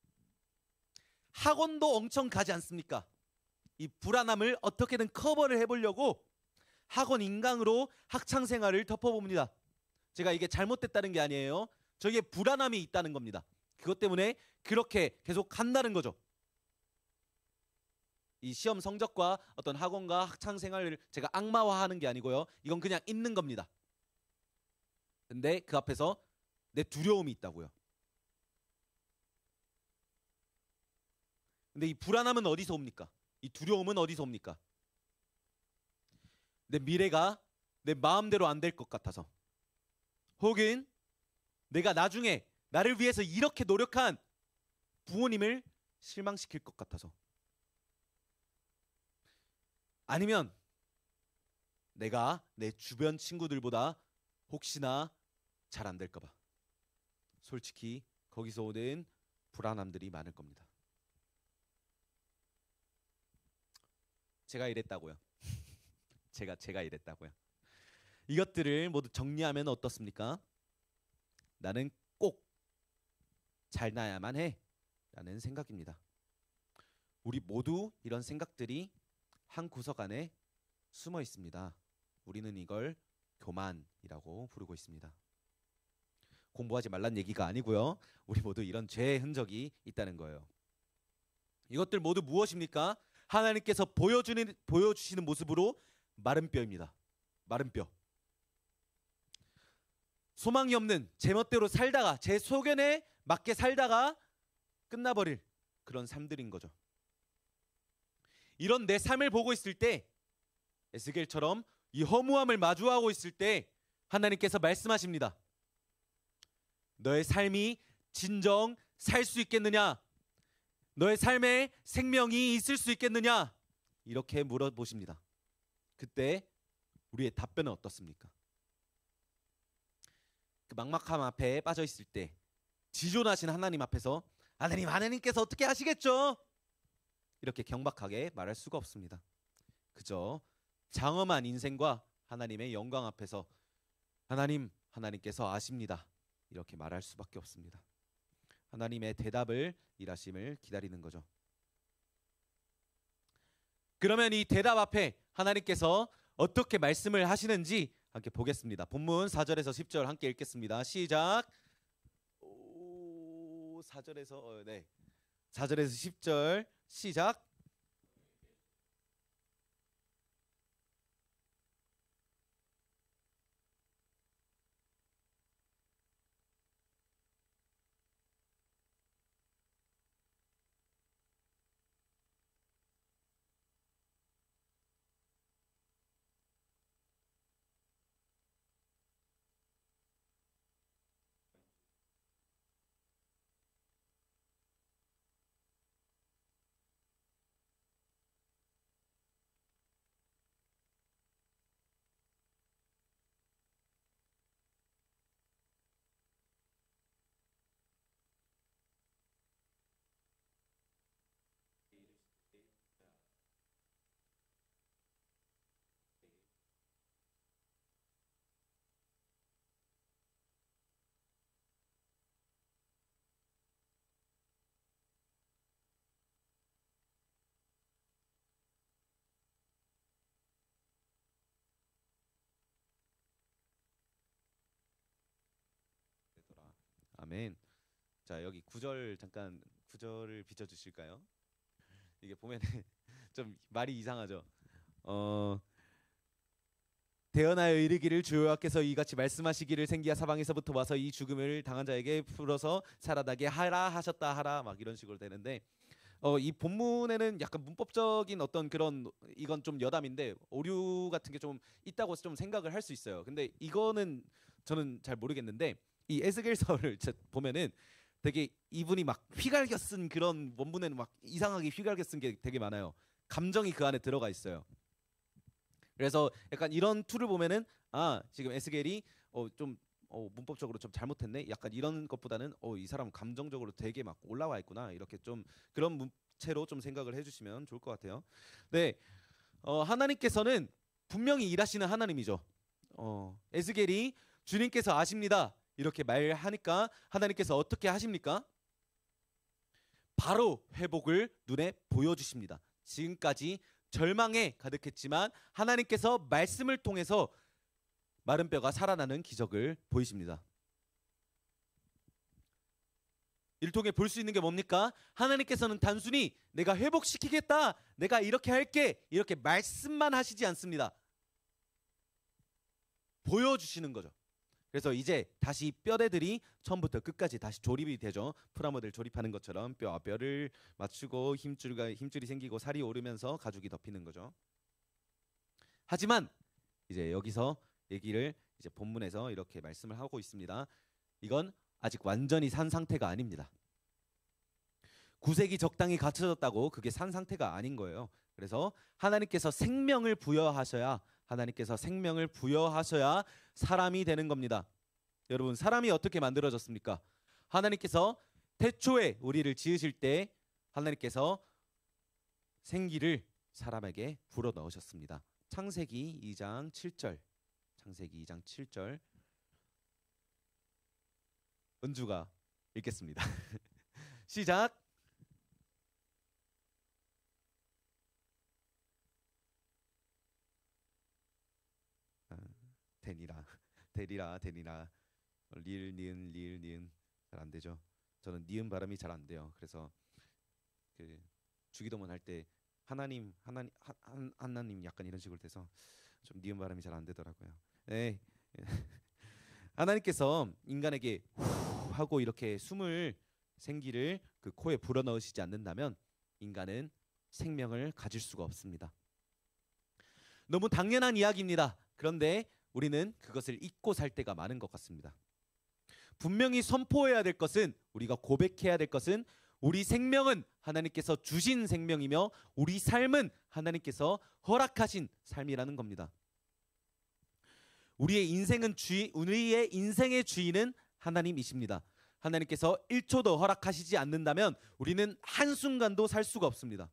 S4: 학원도 엄청 가지 않습니까? 이 불안함을 어떻게든 커버를 해보려고 학원 인강으로 학창 생활을 덮어봅니다. 제가 이게 잘못됐다는 게 아니에요. 저기에 불안함이 있다는 겁니다. 그것 때문에 그렇게 계속 간다는 거죠. 이 시험 성적과 어떤 학원과 학창 생활을 제가 악마화하는 게 아니고요. 이건 그냥 있는 겁니다. 근데 그 앞에서 내 두려움이 있다고요. 근데 이 불안함은 어디서 옵니까? 이 두려움은 어디서 옵니까? 내 미래가 내 마음대로 안 될 것 같아서, 혹은 내가 나중에 나를 위해서 이렇게 노력한 부모님을 실망시킬 것 같아서, 아니면 내가 내 주변 친구들보다 혹시나 잘 안 될까 봐. 솔직히 거기서 오는 불안함들이 많을 겁니다. 제가 이랬다고요. 제가 이랬다고요. 이것들을 모두 정리하면 어떻습니까? 나는 꼭 잘나야만 해 라는 생각입니다. 우리 모두 이런 생각들이 한 구석 안에 숨어 있습니다. 우리는 이걸 교만이라고 부르고 있습니다. 공부하지 말란 얘기가 아니고요. 우리 모두 이런 죄의 흔적이 있다는 거예요. 이것들 모두 무엇입니까? 하나님께서 보여주시는 모습으로 마른 뼈입니다. 마른 뼈. 소망이 없는 제 멋대로 살다가, 제 소견에 맞게 살다가 끝나버릴 그런 삶들인 거죠. 이런 내 삶을 보고 있을 때, 에스겔처럼 이 허무함을 마주하고 있을 때 하나님께서 말씀하십니다. 너의 삶이 진정 살 수 있겠느냐? 너의 삶에 생명이 있을 수 있겠느냐? 이렇게 물어보십니다. 그때 우리의 답변은 어떻습니까? 그 막막함 앞에 빠져 있을 때 지존하신 하나님 앞에서 하나님께서 어떻게 하시겠죠? 이렇게 경박하게 말할 수가 없습니다. 그저 장엄한 인생과 하나님의 영광 앞에서 하나님께서 아십니다. 이렇게 말할 수밖에 없습니다. 하나님의 대답을, 일하심을 기다리는 거죠. 그러면 이 대답 앞에 하나님께서 어떻게 말씀을 하시는지 함께 보겠습니다. 본문 4절에서 10절 함께 읽겠습니다. 시작. 4절에서 10절 시작. 아멘. 자, 여기 9절 잠깐 9절을 비춰 주실까요? 이게 보면 좀 말이 이상하죠. 대언하여 이르기를 주여와께서 이같이 말씀하시기를 생기야 사방에서부터 와서 이 죽음을 당한 자에게 풀어서 살아나게 하라 하셨다 하라 막 이런 식으로 되는데, 이 본문에는 약간 문법적인 어떤 그런, 이건 좀 여담인데 오류 같은 게 좀 있다고 좀 생각을 할 수 있어요. 근데 이거는 저는 잘 모르겠는데, 이 에스겔서를 보면은 되게 이분이 막 휘갈겨 쓴 그런 원문에는 막 이상하게 휘갈겨 쓴 게 되게 많아요. 감정이 그 안에 들어가 있어요. 그래서 약간 이런 툴을 보면은 지금 에스겔이 좀 문법적으로 좀 잘못했네. 약간 이런 것보다는 이 사람 감정적으로 되게 막 올라와 있구나. 이렇게 좀 그런 문체로 좀 생각을 해주시면 좋을 것 같아요. 네, 하나님께서는 분명히 일하시는 하나님이죠. 에스겔이 주님께서 아십니다. 이렇게 말하니까 하나님께서 어떻게 하십니까? 바로 회복을 눈에 보여주십니다. 지금까지 절망에 가득했지만 하나님께서 말씀을 통해서 마른 뼈가 살아나는 기적을 보이십니다. 이를 통해 볼 수 있는 게 뭡니까? 하나님께서는 단순히 내가 회복시키겠다, 내가 이렇게 할게, 이렇게 말씀만 하시지 않습니다. 보여주시는 거죠. 그래서 이제 다시 뼈대들이 처음부터 끝까지 다시 조립이 되죠. 프라모델 조립하는 것처럼 뼈와 뼈를 맞추고 힘줄이 생기고 살이 오르면서 가죽이 덮이는 거죠. 하지만 이제 여기서 얘기를 이제 본문에서 이렇게 말씀을 하고 있습니다. 이건 아직 완전히 산 상태가 아닙니다. 구색이 적당히 갖춰졌다고 그게 산 상태가 아닌 거예요. 그래서 하나님께서 생명을 부여하셔야 사람이 되는 겁니다. 여러분, 사람이 어떻게 만들어졌습니까? 하나님께서 태초에 우리를 지으실 때 하나님께서 생기를 사람에게 불어 넣으셨습니다. 창세기 2장 7절. 창세기 2장 7절. 은주가 읽겠습니다. 시작. 데니라 리을 니은 잘 안 되죠. 저는 니은 발음이 잘 안 돼요. 그래서 그 주기도문 할 때 하나님 약간 이런 식으로 돼서 좀 니은 발음이 잘 안 되더라고요. 네. 하나님께서 인간에게 후 하고 이렇게 생기를 그 코에 불어 넣으시지 않는다면 인간은 생명을 가질 수가 없습니다. 너무 당연한 이야기입니다. 그런데 우리는 그것을 잊고 살 때가 많은 것 같습니다. 분명히 선포해야 될 것은, 우리가 고백해야 될 것은, 우리 생명은 하나님께서 주신 생명이며 우리 삶은 하나님께서 허락하신 삶이라는 겁니다. 우리의 인생의 주인은 하나님이십니다. 하나님께서 1초도 허락하시지 않는다면 우리는 한순간도 살 수가 없습니다.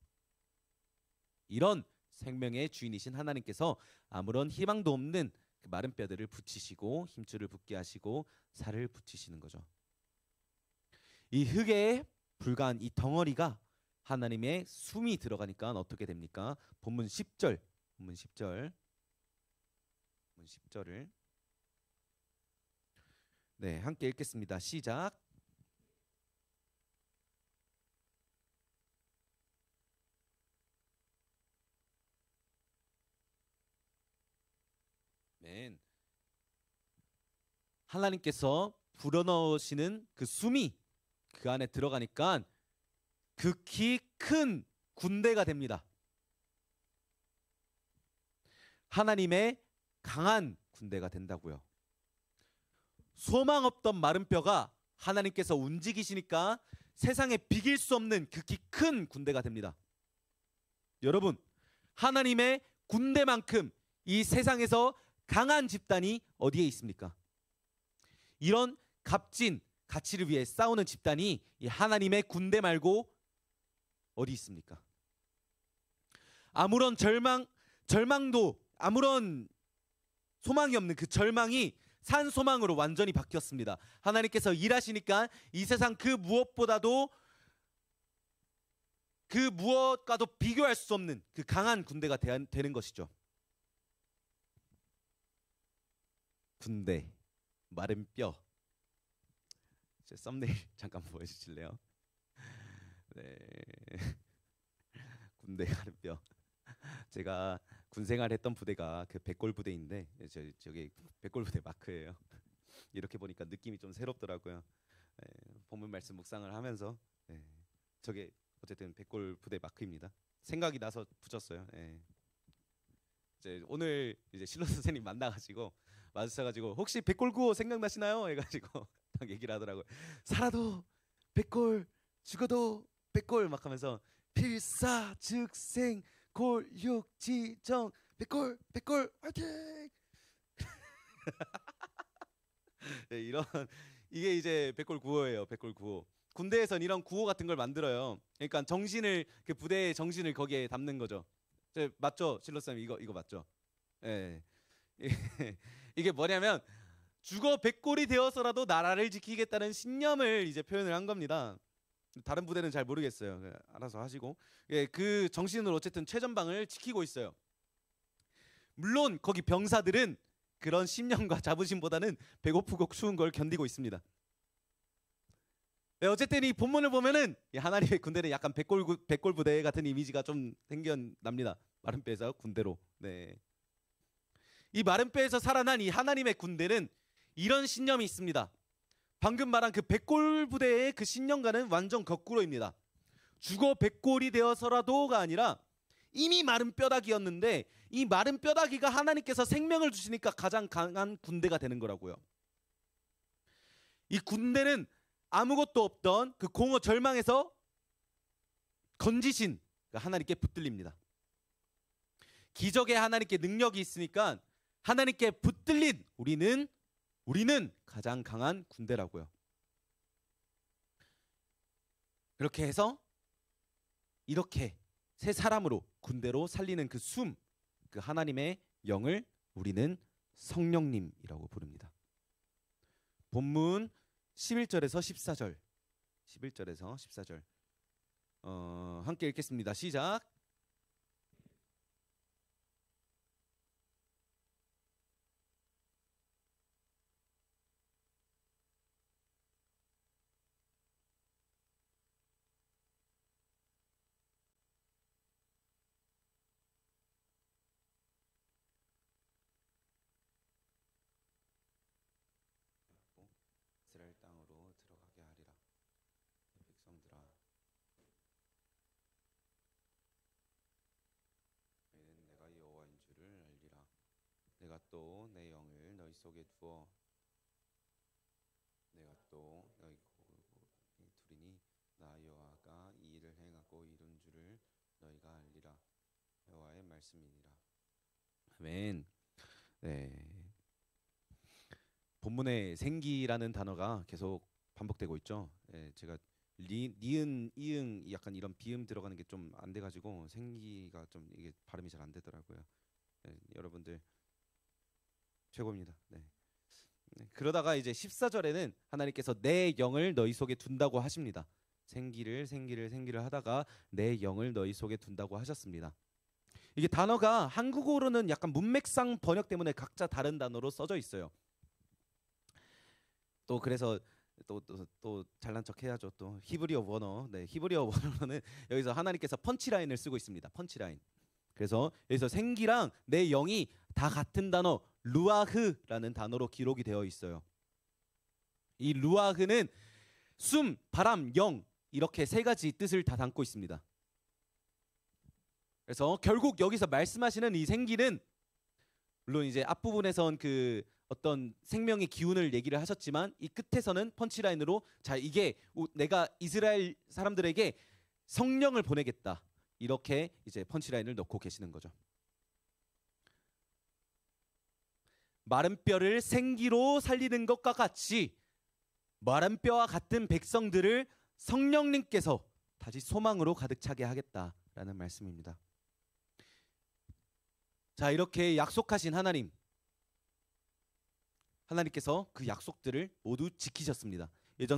S4: 이런 생명의 주인이신 하나님께서 아무런 희망도 없는 그 마른 뼈들을 붙이시고 힘줄을 붙게 하시고 살을 붙이시는 거죠. 이 흙에 불과한 이 덩어리가 하나님의 숨이 들어가니까 어떻게 됩니까? 본문 10절을 네, 함께 읽겠습니다. 시작. 하나님께서 불어넣으시는 그 숨이 그 안에 들어가니까 극히 큰 군대가 됩니다. 하나님의 강한 군대가 된다고요. 소망 없던 마른 뼈가 하나님께서 움직이시니까 세상에 비길 수 없는 극히 큰 군대가 됩니다. 여러분, 하나님의 군대만큼 이 세상에서 강한 집단이 어디에 있습니까? 이런 값진 가치를 위해 싸우는 집단이 이 하나님의 군대 말고 어디 있습니까? 아무런 절망도 아무런 소망이 없는 그 절망이 산 소망으로 완전히 바뀌었습니다. 하나님께서 일하시니까 이 세상 그 무엇과도 비교할 수 없는 그 강한 군대가 되는 것이죠. 군대, 마른 뼈. 제 썸네일 잠깐 보여주실래요? 네. 군대, 마른 뼈. 제가 군 생활했던 부대가 그 백골 부대인데 저기 백골 부대 마크예요. 이렇게 보니까 느낌이 좀 새롭더라고요. 본문 말씀 묵상을 하면서 저게 어쨌든 백골 부대 마크입니다. 생각이 나서 붙였어요. 이제 오늘 이제 실로 선생님 만나가지고 마주쳐가지고 혹시 백골 구호 생각나시나요? 해가지고 딱 얘기를 하더라고요. 살아도 백골, 죽어도 백골 막 하면서 필사즉생 골육지정 백골 화이팅! 네, 이게 이제 백골 구호예요. 백골 구호. 군대에선 이런 구호 같은 걸 만들어요. 그러니까 그 부대의 정신을 거기에 담는 거죠. 맞죠, 실로쌤? 이거 맞죠? 예. 이게 뭐냐면 죽어 백골이 되어서라도 나라를 지키겠다는 신념을 이제 표현을 한 겁니다. 다른 부대는 잘 모르겠어요. 알아서 하시고. 예, 그 정신으로 어쨌든 최전방을 지키고 있어요. 물론 거기 병사들은 그런 신념과 자부심보다는 배고프고 추운 걸 견디고 있습니다. 네, 어쨌든 이 본문을 보면은 하나님의 군대는 약간 백골 부대 같은 이미지가 좀 생겨납니다. 마른 뼈에서 군대로. 네. 이 마른 뼈에서 살아난 이 하나님의 군대는 이런 신념이 있습니다. 방금 말한 그 백골 부대의 그 신념과는 완전 거꾸로입니다. 죽어 백골이 되어서라도가 아니라 이미 마른 뼈다귀였는데 이 마른 뼈다귀가 하나님께서 생명을 주시니까 가장 강한 군대가 되는 거라고요. 이 군대는 아무것도 없던 그 공허 절망에서 건지신 하나님께 붙들립니다. 기적에 하나님께 능력이 있으니까 하나님께 붙들린 우리는 가장 강한 군대라고요. 그렇게 해서 이렇게 새 사람으로 군대로 살리는 그 숨, 그 하나님의 영을 우리는 성령님이라고 부릅니다. 본문 11절에서 14절. 11절에서 14절. 함께 읽겠습니다. 시작. 이스라엘 땅으로 들어가게 하리라. 백성들아, 너희는 내가 여호와인 줄을 알리라. 내가 또 내 영을 너희 속에 두어 내가 또 너희 두리니 나 여호와가 이 일을 행하고 이룬 줄을 너희가 알리라. 여호와의 말씀이니라. 아멘. 네. 본문에 생기라는 단어가 계속 반복되고 있죠. 예, 제가 니은, 이응 약간 이런 비음 들어가는 게 좀 안 돼가지고 생기가 좀 이게 발음이 잘 안 되더라고요. 예, 여러분들 최고입니다. 네. 그러다가 이제 14절에는 하나님께서 내 영을 너희 속에 둔다고 하십니다. 생기를 하다가 내 영을 너희 속에 둔다고 하셨습니다. 이게 단어가 한국어로는 약간 문맥상 번역 때문에 각자 다른 단어로 써져 있어요. 또 그래서 또 잘난 척 해야죠. 또 히브리어 원어, 네, 히브리어 원어는 여기서 하나님께서 펀치라인을 쓰고 있습니다. 펀치라인. 그래서 여기서 생기랑 내 영이 다 같은 단어 루아흐라는 단어로 기록이 되어 있어요. 이 루아흐는 숨, 바람, 영 이렇게 세 가지 뜻을 다 담고 있습니다. 그래서 결국 여기서 말씀하시는 이 생기는 물론 이제 앞부분에선 그 어떤 생명의 기운을 얘기를 하셨지만 이 끝에서는 펀치라인으로 자 이게 내가 이스라엘 사람들에게 성령을 보내겠다 이렇게 이제 펀치라인을 넣고 계시는 거죠. 마른 뼈를 생기로 살리는 것과 같이 마른 뼈와 같은 백성들을 성령님께서 다시 소망으로 가득 차게 하겠다라는 말씀입니다. 자 이렇게 약속하신 하나님께서 그 약속들을 모두 지키셨습니다. 예전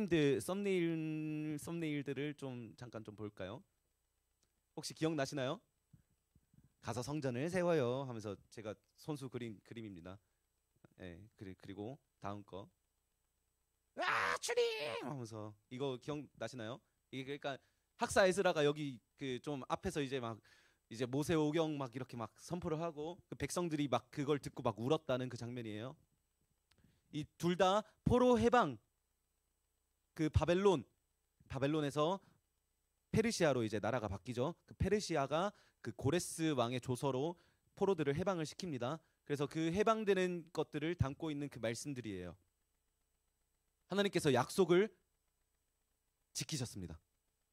S4: 썸네일들을 좀 잠깐 좀 볼까요? 혹시 기억나시나요? 가서 성전을 세워요 하면서 제가 손수 그린 그림입니다. 예, 그리고 다음 거 주님 하면서 이거 기억나시나요? 이게 그러니까 학사 에스라가 여기 그 좀 앞에서 이제 막 이제 모세오경 막 이렇게 막 선포를 하고 그 백성들이 막 그걸 듣고 막 울었다는 그 장면이에요. 이 둘 다 포로 해방 그 바벨론에서 페르시아로 이제 나라가 바뀌죠. 그 페르시아가 그 고레스 왕의 조서로 포로들을 해방을 시킵니다. 그래서 그 해방되는 것들을 담고 있는 그 말씀들이에요. 하나님께서 약속을 지키셨습니다.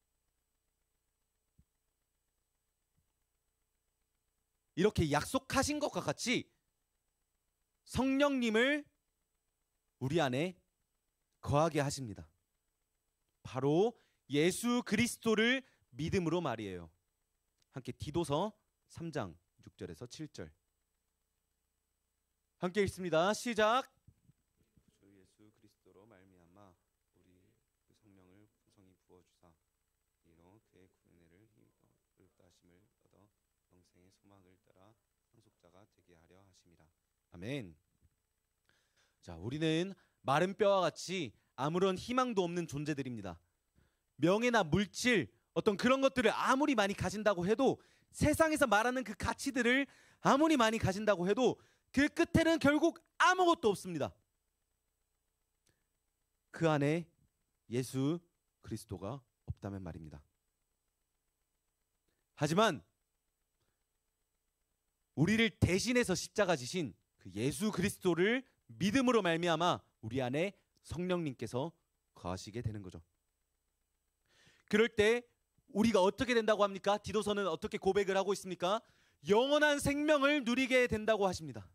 S4: 이렇게 약속하신 것과 같이 성령님을 우리 안에 거하게 하십니다. 바로 예수 그리스도를 믿음으로 말이에요. 함께 디도서 3장 6절에서 7절 함께 읽습니다. 시작. 그의 구원을 의롭다 하심을 얻어 영생의 소망을 따라 상속자가 되게 하려 하심이라. 아멘. 자, 우리는 마른 뼈와 같이 아무런 희망도 없는 존재들입니다. 명예나 물질, 어떤 그런 것들을 아무리 많이 가진다고 해도, 세상에서 말하는 그 가치들을 아무리 많이 가진다고 해도 그 끝에는 결국 아무것도 없습니다. 그 안에 예수 그리스도가 없다면 말입니다. 하지만 우리를 대신해서 십자가 지신 그 예수 그리스도를 믿음으로 말미암아 우리 안에 성령님께서 거하시게 되는 거죠. 그럴 때 우리가 어떻게 된다고 합니까? 디도서는 어떻게 고백을 하고 있습니까? 영원한 생명을 누리게 된다고 하십니다.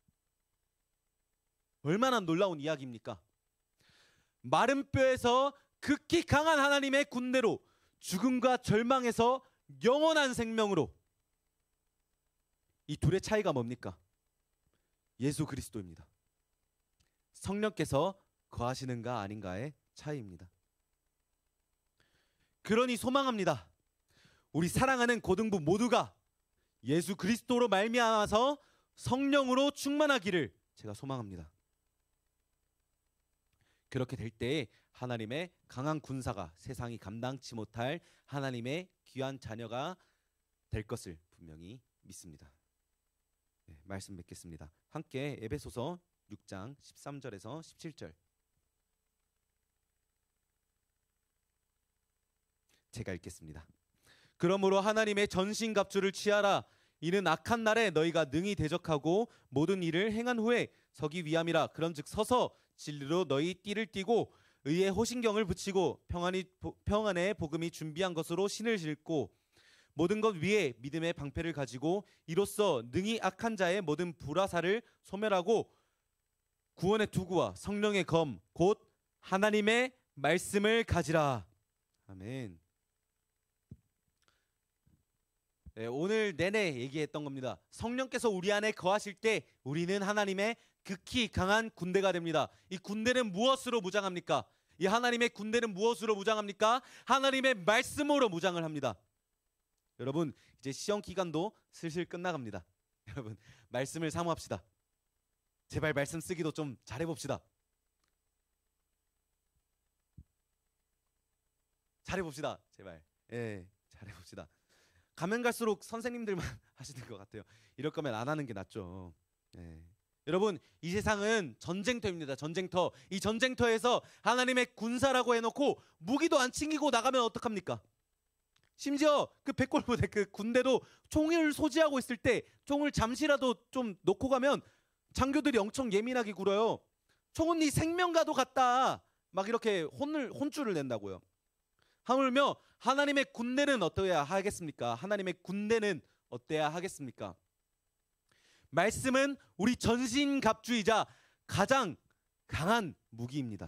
S4: 얼마나 놀라운 이야기입니까? 마른 뼈에서 극히 강한 하나님의 군대로, 죽음과 절망에서 영원한 생명으로. 이 둘의 차이가 뭡니까? 예수 그리스도입니다. 성령께서 거하시는가 아닌가의 차이입니다. 그러니 소망합니다. 우리 사랑하는 고등부 모두가 예수 그리스도로 말미암아서 성령으로 충만하기를 제가 소망합니다. 그렇게 될 때에 하나님의 강한 군사가, 세상이 감당치 못할 하나님의 귀한 자녀가 될 것을 분명히 믿습니다. 네, 말씀 맺겠습니다. 함께 에베소서 6장 13절에서 17절 제가 읽겠습니다. 그러므로 하나님의 전신갑주를 취하라. 이는 악한 날에 너희가 능히 대적하고 모든 일을 행한 후에 서기 위함이라. 그런즉 서서 진리로 너희 띠를 띠고 의의 호신경을 붙이고 평안의 복음이 준비한 것으로 신을 신고 모든 것 위에 믿음의 방패를 가지고 이로써 능히 악한 자의 모든 불화살을 소멸하고 구원의 투구와 성령의 검 곧 하나님의 말씀을 가지라. 아멘. 네, 오늘 내내 얘기했던 겁니다. 성령께서 우리 안에 거하실 때 우리는 하나님의 극히 강한 군대가 됩니다. 이 군대는 무엇으로 무장합니까? 이 하나님의 군대는 무엇으로 무장합니까? 하나님의 말씀으로 무장을 합니다. 여러분, 이제 시험 기간도 슬슬 끝나갑니다. 여러분, 말씀을 사모합시다. 제발 말씀 쓰기도 좀 잘해봅시다. 잘해봅시다. 제발. 예, 잘해봅시다. 가면 갈수록 선생님들만 하시는 것 같아요. 이럴 거면 안 하는 게 낫죠. 예. 여러분, 이 세상은 전쟁터입니다. 전쟁터. 이 전쟁터에서 하나님의 군사라고 해놓고 무기도 안 챙기고 나가면 어떡합니까? 심지어 그 백골부대 그 군대도 총을 소지하고 있을 때 총을 잠시라도 좀 놓고 가면 장교들이 엄청 예민하게 굴어요. 총은 네 생명과도 같다. 막 이렇게 혼쭐을 낸다고요. 하물며 하나님의 군대는 어떠해야 하겠습니까? 하나님의 군대는 어때야 하겠습니까? 말씀은 우리 전신갑주이자 가장 강한 무기입니다.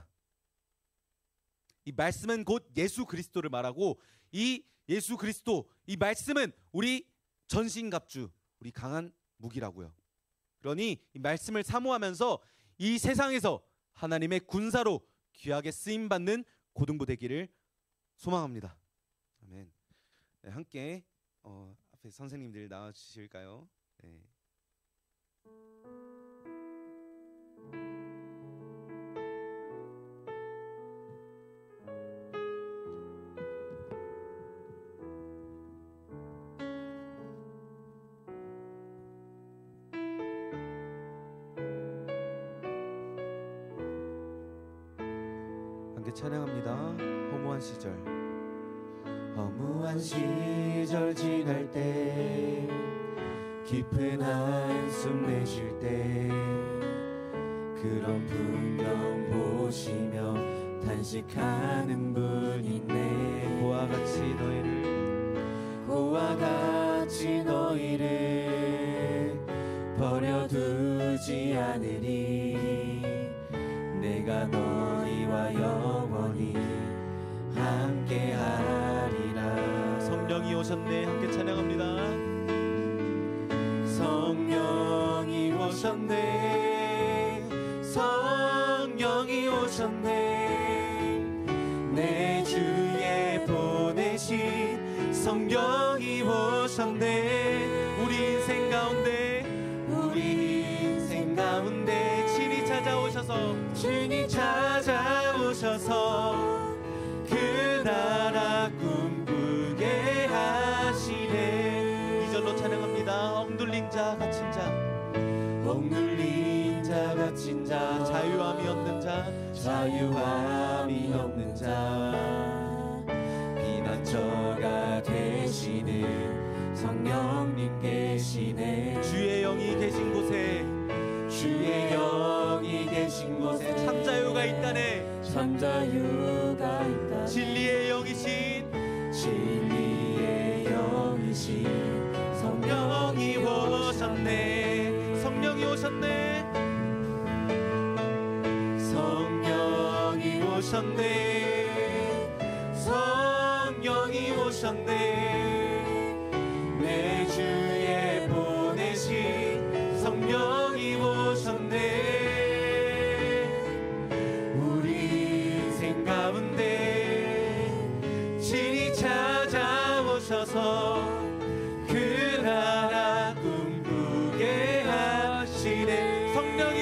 S4: 이 말씀은 곧 예수 그리스도를 말하고 이 예수 그리스도, 이 말씀은 우리 전신갑주, 우리 강한 무기라고요. 그러니 이 말씀을 사모하면서 이 세상에서 하나님의 군사로 귀하게 쓰임받는 고등부 되기를 소망합니다. 아멘. 네, 함께 앞에 선생님들 나와주실까요? 네. 함께 찬양합니다. 허무한 시절.
S2: 허무한 시절 지날 때 깊은 한숨 내쉴 때 그런 풍경 보시며 탄식하는 분 있네. 고와 같이 너희를 버려두지 않으리. 내가 너희와 영원히 함께하리라.
S4: 성령이 오셨네. 함께 찬양합니다.
S2: 성령이 오셨네. 성령이 오셨네. 내 주에 보내신
S4: 오셨네. 우리 인생 가운데 친히 찾아오셔서 그 나라 꿈꾸게 하시네. 2절로 찬양합니다. 억눌린 자 갇힌 자 자유함이 없는 자 피난처가 되시는 성령님 계시네. 주의 영이 계신 곳에 참자유가 있다네. 진리의 영이신 성령이 오셨네. 성령이 오셨네. 내 주에 보내신 성령이 오셨네. 우리 인생 가운데 친히 찾아오셔서 그 나라 꿈꾸게 하시네. 성령이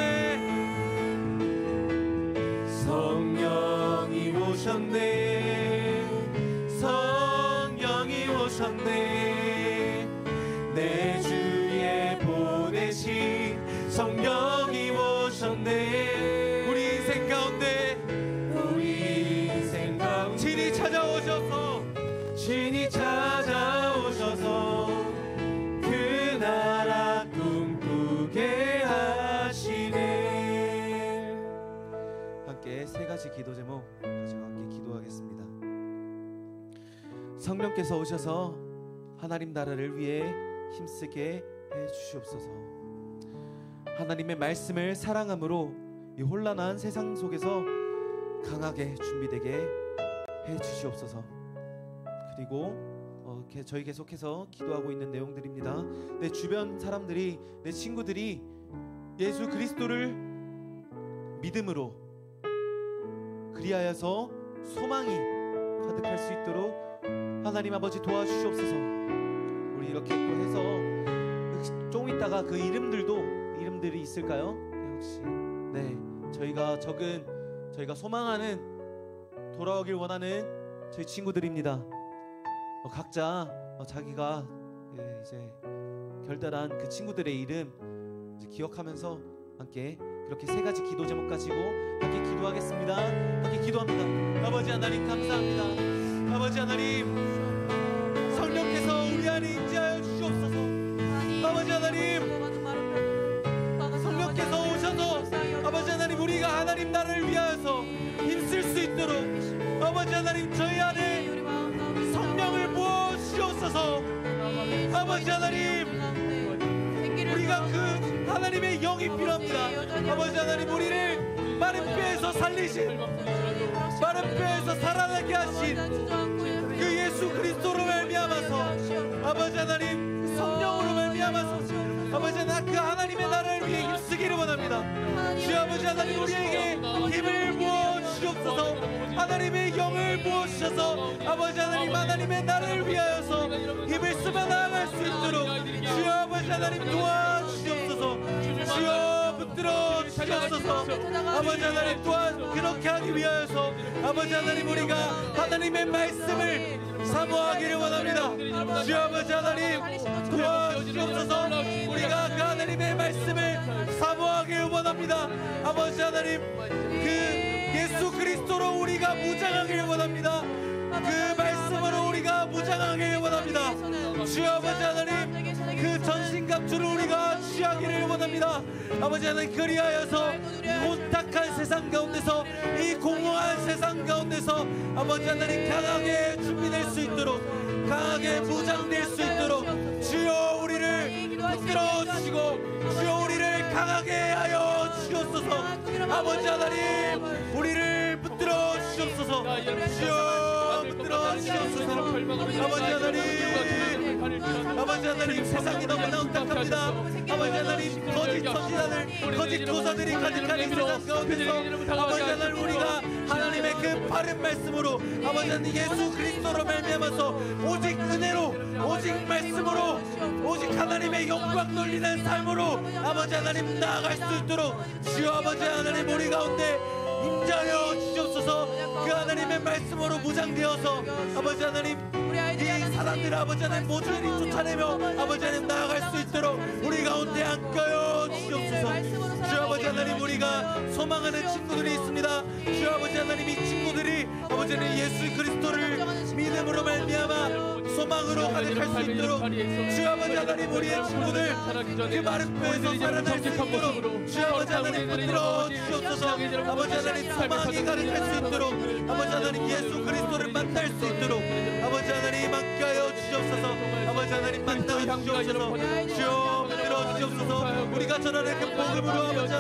S4: 오셨네. 내 주에 보내신 성령이 오셨네. 우리 인생 가운데 친히 찾아오셔서 그 나라 꿈꾸게 하시네. 함께 세 가지 기도 제목 가지고 함께 기도하겠습니다. 성령께서 오셔서 하나님 나라를 위해 힘쓰게 해 주시옵소서. 하나님의 말씀을 사랑함으로 이 혼란한 세상 속에서 강하게 준비되게 해 주시옵소서. 그리고 저희 계속해서 기도하고 있는 내용들입니다. 내 주변 사람들이, 내 친구들이 예수 그리스도를 믿음으로 그리하여서 소망이 가득할 수 있도록 하나님 아버지 도와주시옵소서. 우리 이렇게 또 해서 조금 있다가 그 이름들이 있을까요? 혹시 저희가 소망하는, 돌아오길 원하는 저희 친구들입니다. 각자 자기가 이제 결단한 그 친구들의 이름 이제 기억하면서 함께 그렇게 세 가지 기도 제목 가지고 함께 기도하겠습니다. 함께 기도합니다. 아버지 하나님 감사합니다. 아버지 하나님, 성령께서 우리 안에 임재하여 주시옵소서. 아버지 하나님, 성령께서 오셔서 아버지 하나님, 우리가 하나님 나라를 위하여서 힘쓸 수 있도록 아버지 하나님, 저희 안에 성령을 부어 주시옵소서. 아버지 하나님, 우리가 그 하나님의 영이 필요합니다. 아버지 하나님, 우리를 마른 뼈에서 살리신, 마른 뼈에서 살아나게 하신 그 예수 그리스도로 말미암아서 아버지 하나님, 성령으로 말미암아서 아버지 하나님, 그 하나님의 나라를 위해 힘쓰기를 원합니다. 주 아버지 하나님, 우리에게 힘을 부어 주옵소서. 하나님의 영을 부어 주셔서 아버지 하나님, 하나님의 나라를 위하여서 힘을 쓰며 나아갈 수 있도록 주 아버지 하나님 도와주시옵소서. 주여 붙들어 주시옵소서. 아버지 하나님, 또한 그렇게 하기 위하여서 아버지 하나님, 우리가 하나님의 말씀을 사모하기를 원합니다. 주 아버지 하나님 도와주시옵소서. 우리가 그 하나님의 말씀을 사모하기를 원합니다. 아버지 하나님, 그 예수 그리스도로 우리가 무장하기를 원합니다. 그 말씀으로 우리가 무장하기를 원합니다. 주 아버지 하나님, 그 전신갑주를 우리가 취하기를 원합니다. 아버지 하나님, 그리하여서 이 혼탁한 세상 가운데서, 이 공허한 세상 가운데서 아버지 하나님, 강하게 준비될 수 있도록, 강하게 무장될 수 있도록 주여 우리를 붙들어 주시고 주여 우리를 강하게 하여 주옵소서. 아버지 하나님, 우리를 붙들어 주옵소서. 주여 붙들어 주옵소서. 아버지 하나님, 세상이 너무나 혼탁합니다. 아버지 하나님, 거짓 선지자들, 거짓 교사들이 가득한 이 세상 가운데서 아버지 하나님, 우리가 하나님의 그 바른 말씀으로 아버지 하나님 예수 그리스도로 말미암아서 오직 은혜로 오직 말씀으로 오직 하나님의 영광 돌리는 삶으로 아버지 하나님 나아갈 수 있도록 주여 아버지 하나님 우리 가운데 임자여 주시옵소서. 그 하나님의 말씀으로 무장되어서 아버지 하나님 이 사람들 아버지 하나님 모조리 쫓아내며 아버지 하나님 나아갈 수 있도록 우리 가운데 안겨요 주시옵소서. 주 아버지 하나님 우리가 소망하는 친구들이 있습니다. 주 아버지 하나님 이 친구들이 아버지 하나님 예수 그리스도를 믿음으로 말미암아 소망으로 가득할 수 있도록 주 아버지 하나님 우리의 친구들 그 마른 뼈에서 살아날 수 있도록 주 아버지 하나님 붙들어 주시옵소서. 아버지 하나님 소망이 가득할 수 있도록 아버지 하나님 예수 그리스도를 만날 수 있도록 아버지 하나님 맡겨요 주시옵소서. 아버지 하나님 만나 주시옵소서. 주여 들어 주시옵소서. 우리가 전하는 그 복음으로 아버지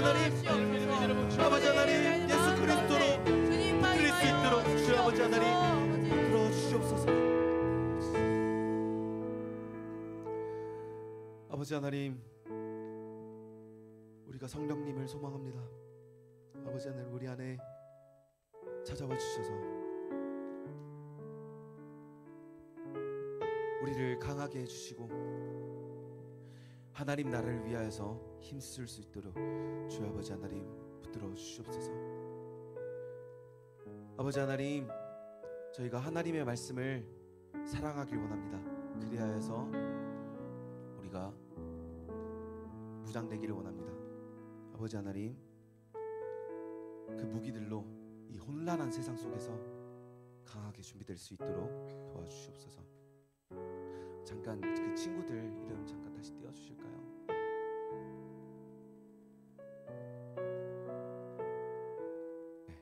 S4: 하나님 예수 그리스도로 드릴 수 있도록 주 아버지 하나님 들어 주시옵소서. 아버지 하나님 우리가 성령님을 소망합니다. 아버지 하나님 우리 안에 찾아와 주셔서 우리를 강하게 해주시고 하나님 나라를 위하여서 힘쓸 수 있도록 주 아버지 하나님 붙들어 주시옵소서. 아버지 하나님 저희가 하나님의 말씀을 사랑하길 원합니다. 그리하여서 우리가 무장되기를 원합니다. 아버지 하나님 그 무기들로 이 혼란한 세상 속에서 강하게 준비될 수 있도록 도와주시옵소서. 잠깐 그 친구들 이름 잠깐 다시 띄워주실까요? 네.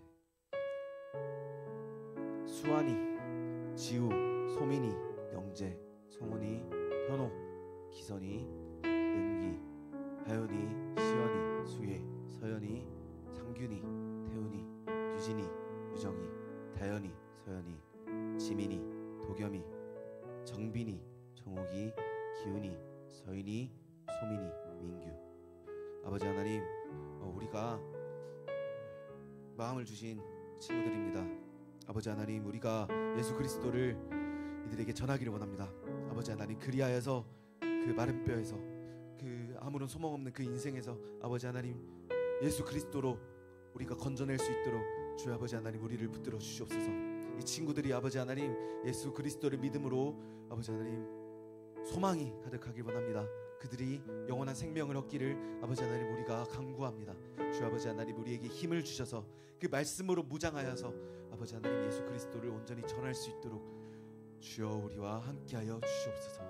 S4: 수환이, 지우, 소민이, 영재, 성훈이, 현호, 기선이, 은기, 하연이, 시연이, 수예, 서연이, 상균이, 태훈이, 유진이, 유정이, 다연이, 서연이, 지민이, 도겸이, 정빈이, 정옥이, 기훈이, 서인이, 소민이, 민규. 아버지 하나님 우리가 마음을 주신 친구들입니다. 아버지 하나님 우리가 예수 그리스도를 이들에게 전하기를 원합니다. 아버지 하나님 그리하여서 그 마른 뼈에서 그 아무런 소망 없는 그 인생에서 아버지 하나님 예수 그리스도로 우리가 건져낼 수 있도록 주 아버지 하나님 우리를 붙들어 주시옵소서. 이 친구들이 아버지 하나님 예수 그리스도를 믿음으로 아버지 하나님 소망이 가득하길 원합니다. 그들이 영원한 생명을 얻기를 아버지 하나님 우리가 간구합니다. 주 아버지 하나님 우리에게 힘을 주셔서 그 말씀으로 무장하여서 아버지 하나님 예수 그리스도를 온전히 전할 수 있도록 주여 우리와 함께하여 주시옵소서.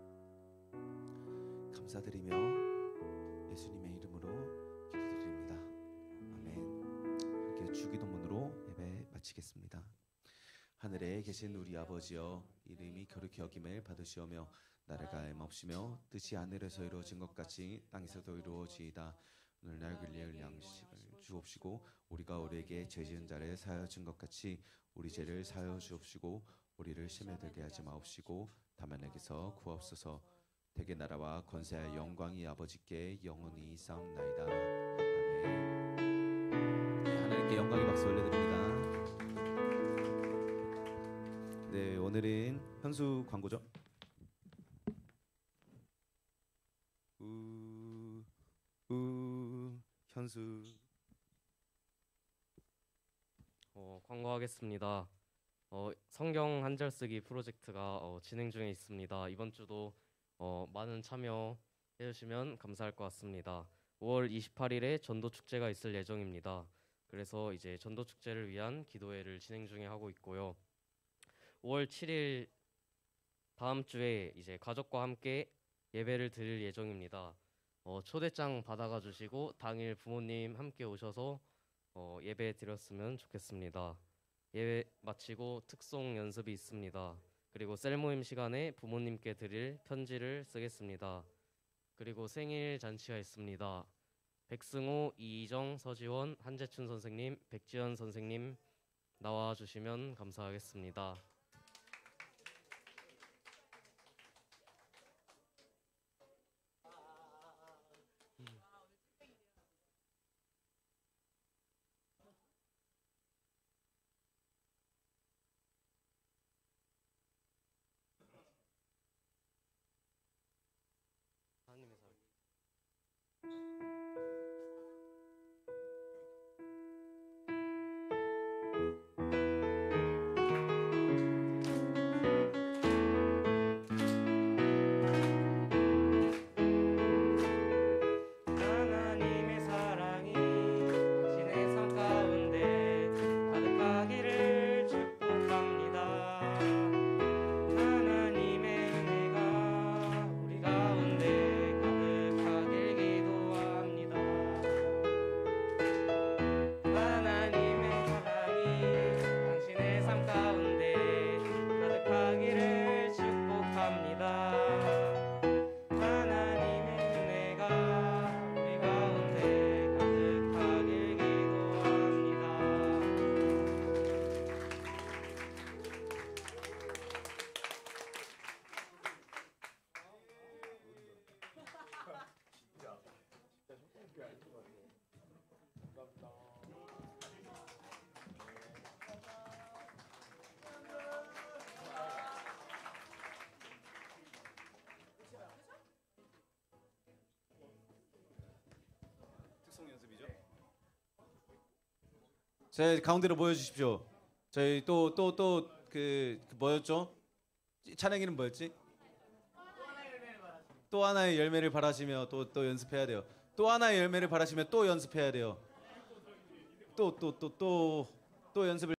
S4: 감사드리며 예수님의 이름으로 기도드립니다. 아멘. 이렇게 주기도문으로 예배 마치겠습니다. 하늘에 계신 우리 아버지여 이름이 거룩히 여김을 받으시오며 나라가 엠없으며 뜻이 하늘에서 이루어진 것 같이 땅에서도 이루어지이다. 오늘날 그리할 양식을 주옵시고 우리가 우리에게 죄 지은 자를 사하여 준 것 같이 우리 죄를 사하여 주옵시고 우리를 시험에 들게 하지 마옵시고 다만 에게서 구하옵소서. 대개 나라와 권세와 영광이 아버지께 영원히 싸움나이다. 아멘. 네, 하나님께 영광의 박수 올려드립니다. 네, 오늘은 현수 광고죠. 현수
S5: 광고하겠습니다. 성경 한 절 쓰기 프로젝트가 진행 중에 있습니다. 이번 주도 많은 참여해 주시면 감사할 것 같습니다. 5월 28일에 전도 축제가 있을 예정입니다. 그래서 이제 전도 축제를 위한 기도회를 진행 중에 하고 있고요. 5월 7일 다음 주에 이제 가족과 함께 예배를 드릴 예정입니다. 초대장 받아가 주시고 당일 부모님 함께 오셔서 예배 드렸으면 좋겠습니다. 예배 마치고 특송 연습이 있습니다. 그리고 셀 모임 시간에 부모님께 드릴 편지를 쓰겠습니다. 그리고 생일 잔치가 있습니다. 백승호, 이희정, 서지원, 한재춘 선생님, 백지연 선생님 나와 주시면 감사하겠습니다.
S6: 제 가운데로 모여주십시오. 저희 그 뭐였죠? 찬양이는 뭐였지? 또 하나의 열매를 바라시며 또 연습해야 돼요. 또 하나의 열매를 바라시며 또 연습해야 돼요. 또 연습을